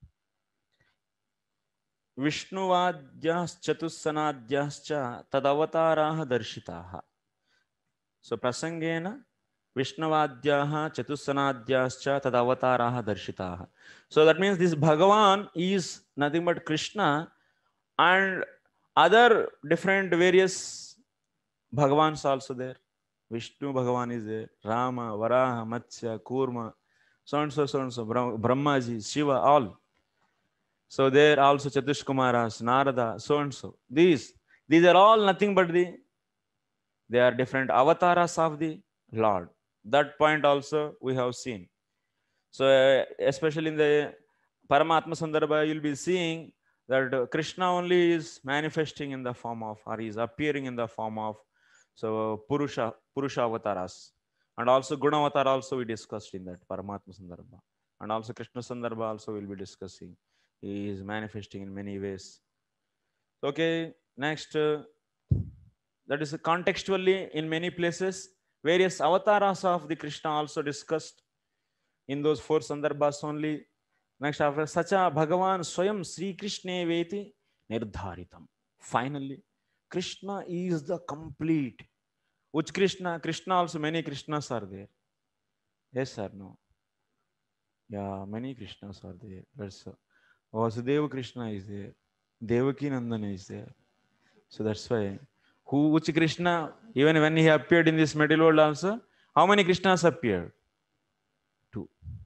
Vishnuvadyas-chatussanadhyas-cha tadavataaraha darshitaha. So Prasangena Vishnavadyaha Chatussanadhyas-cha tadavataraha darshitaha. So that means this Bhagavan is nothing but Krishna and other different various Bhagavans also there. Vishnu Bhagavan is there, Rama, Varaha, Matsya, Kurma, so and so, so and so, Brahmaji, Shiva, all. So there also Chatushkumaras, Narada, so and so. These, these are all nothing but the, they are different avatars of the Lord. That point also we have seen. So uh, especially in the Paramatma Sandarbha, you'll be seeing that uh, Krishna only is manifesting in the form of, or is appearing in the form of, so Purusha, Purusha avatars. And also Guna avatar also we discussed in that Paramatma Sandarbha. And also Krishna Sandarbha also we'll be discussing. He is manifesting in many ways. Okay, next, uh, that is uh, contextually in many places, various avatars of the Krishna also discussed in those four sandarbhas only. Next, after Sacha Bhagavan Swayam Sri Krishna Veti Nirdharitam. Finally, Krishna is the complete. Which Krishna? Krishna also, many Krishnas are there. Yes or no? Yeah, many Krishnas are there. That's so. Vasudeva Krishna is there. Devaki Nandana is there. So that's why. Who, which Krishna, even when he appeared in this material world also, how many Krishnas appeared? Two.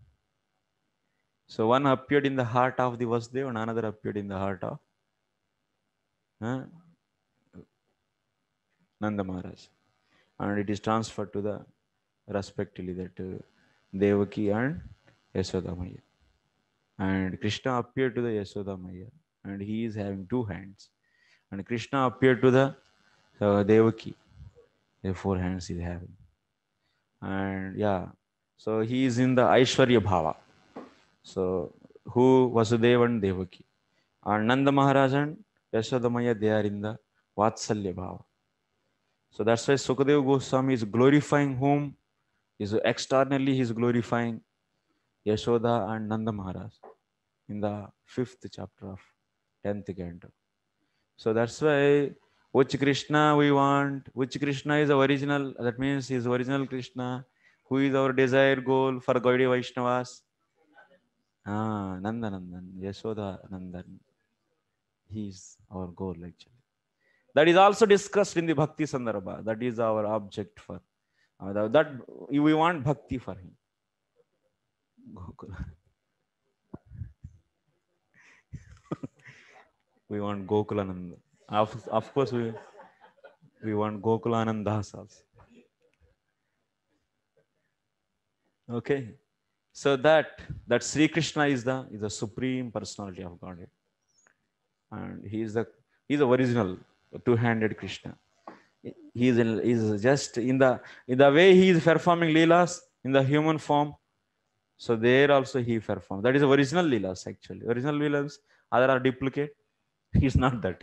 So one appeared in the heart of the Vasudeva and another appeared in the heart of huh? Nanda Maharaj. And it is transferred to the respectively that uh, Devaki and Yashoda Maya. And Krishna appeared to the Yashoda Maya. And he is having two hands. And Krishna appeared to the uh, Devaki. The four hands he is having. And yeah, so he is in the Aishwarya Bhava. So who Vasudeva and Devaki. And Nanda Maharaj and Yashoda Maya, they are in the Vatsalya Bhava. So that's why Sukadeva Goswami is glorifying whom? Is externally he is glorifying Yashoda and Nanda Maharaj in the fifth chapter of tenth canto. So that's why which Krishna we want, which Krishna is the original, that means he is original Krishna, who is our desired goal for Gaudiya Vaishnavas? Ah, Nanda Nandan, Yashoda Nandan. He is our goal actually. That is also discussed in the Bhakti Sandarbha. That is our object for uh, that. We want bhakti for him. Gokula. We want Gokulananda. Of, of course, we we want Gokulanandas also. Okay, so that that Sri Krishna is the is the supreme personality of Godhead, and he is the he is the original two-handed Krishna. He is in, is just in the in the way he is performing leelas in the human form. So there also he performs. That is original leelas actually. Original leelas, other are duplicate. He is not that.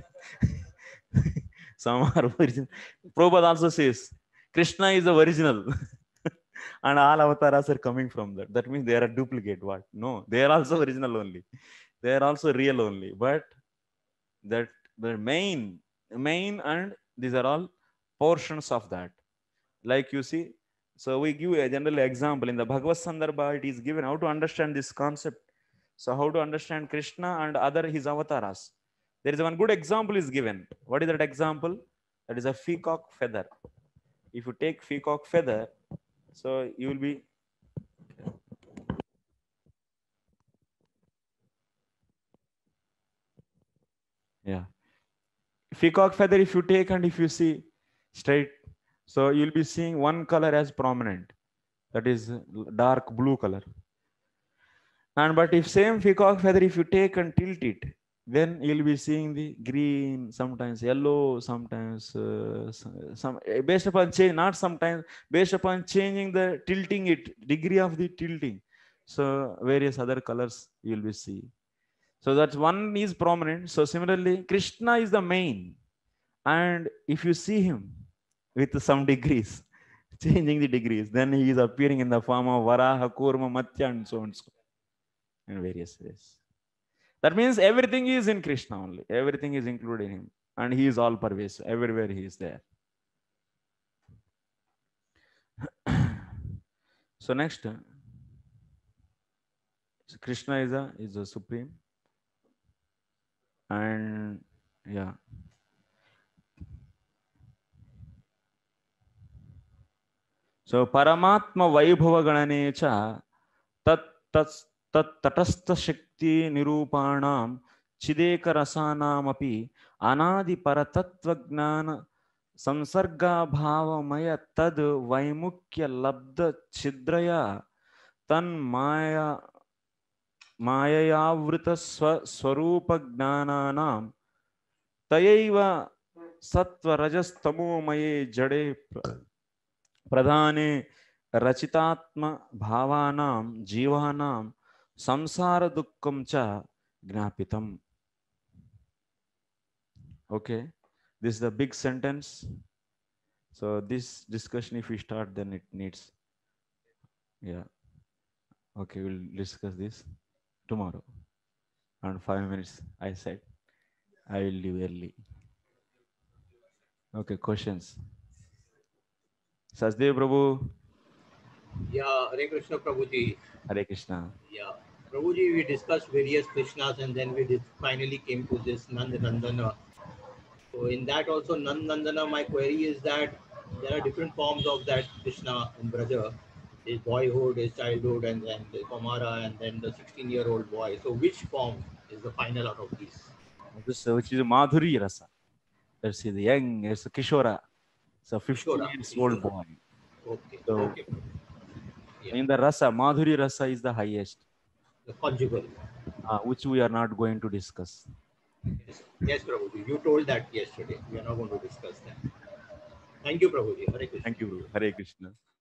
Some are original. Prabhupada also says Krishna is the original. And all avatars are coming from that. That means they are a duplicate. What? No, they are also original only. They are also real only. But that the main, main, and these are all portions of that. Like you see, so we give a general example in the Bhagavad Sandarbha. It is given how to understand this concept. So how to understand Krishna and other his avatars. There is one good example is given. What is that example? That is a peacock feather. If you take peacock feather, so you will be yeah. Peacock feather, if you take and if you see straight, so you'll be seeing one color as prominent. That is dark blue color. And but if same peacock feather, if you take and tilt it, then you'll be seeing the green, sometimes yellow, sometimes uh, some based upon change, not sometimes based upon changing the tilting it, degree of the tilting. So various other colors you'll be seeing. So that one is prominent. So similarly, Krishna is the main. And if you see him with some degrees, changing the degrees, then he is appearing in the form of Varaha, Kurma, Matya, and so on and so in various ways. That means everything is in Krishna only. Everything is included in him. And he is all pervasive. Everywhere he is there. So next, so Krishna is a is the supreme. And yeah. So Paramatma Vaibhava Gananecha Tat Tat Tat Tatastha Shakti Nirupanam Chideka Rasanam Api Anadi Paratattva Gnana Samsarga Bhava Maya Tad Vaimukya Labda Chidraya Tan Maya Mayayavrita Swarupa Gnananam Tayaiva Sattva Rajas Tamo Maye Jade Pradhane Rachitatma Bhavanam Jivanam Samsara Dukkam Cha Gnapitam. Okay, this is the big sentence. So this discussion, if we start, then it needs, yeah. Okay, we'll discuss this tomorrow. And five minutes, I said, I will leave early. Okay, questions. Sasdev Prabhu. Yeah, Hare Krishna Prabhuji. Hare Krishna. Yeah, Prabhuji, we discussed various Krishnas and then we did finally came to this Nand Nandana. So in that also Nand Nandana, my query is that there are different forms of that Krishna in Braja. His boyhood, his childhood, and then the Kumara, and then the sixteen-year-old boy. So which form is the final out of these? This, which is Madhuri Rasa. That's the young, it's a Kishora. It's a fifteen Kishora, years old Kishora. boy. Okay. So Okay. Yeah. in the Rasa, Madhuri Rasa is the highest. The conjugal. Uh, which we are not going to discuss. Yes, yes, Prabhuji. You told that yesterday. We are not going to discuss that. Thank you, Prabhuji. Hare Krishna. Thank you, Hare Krishna.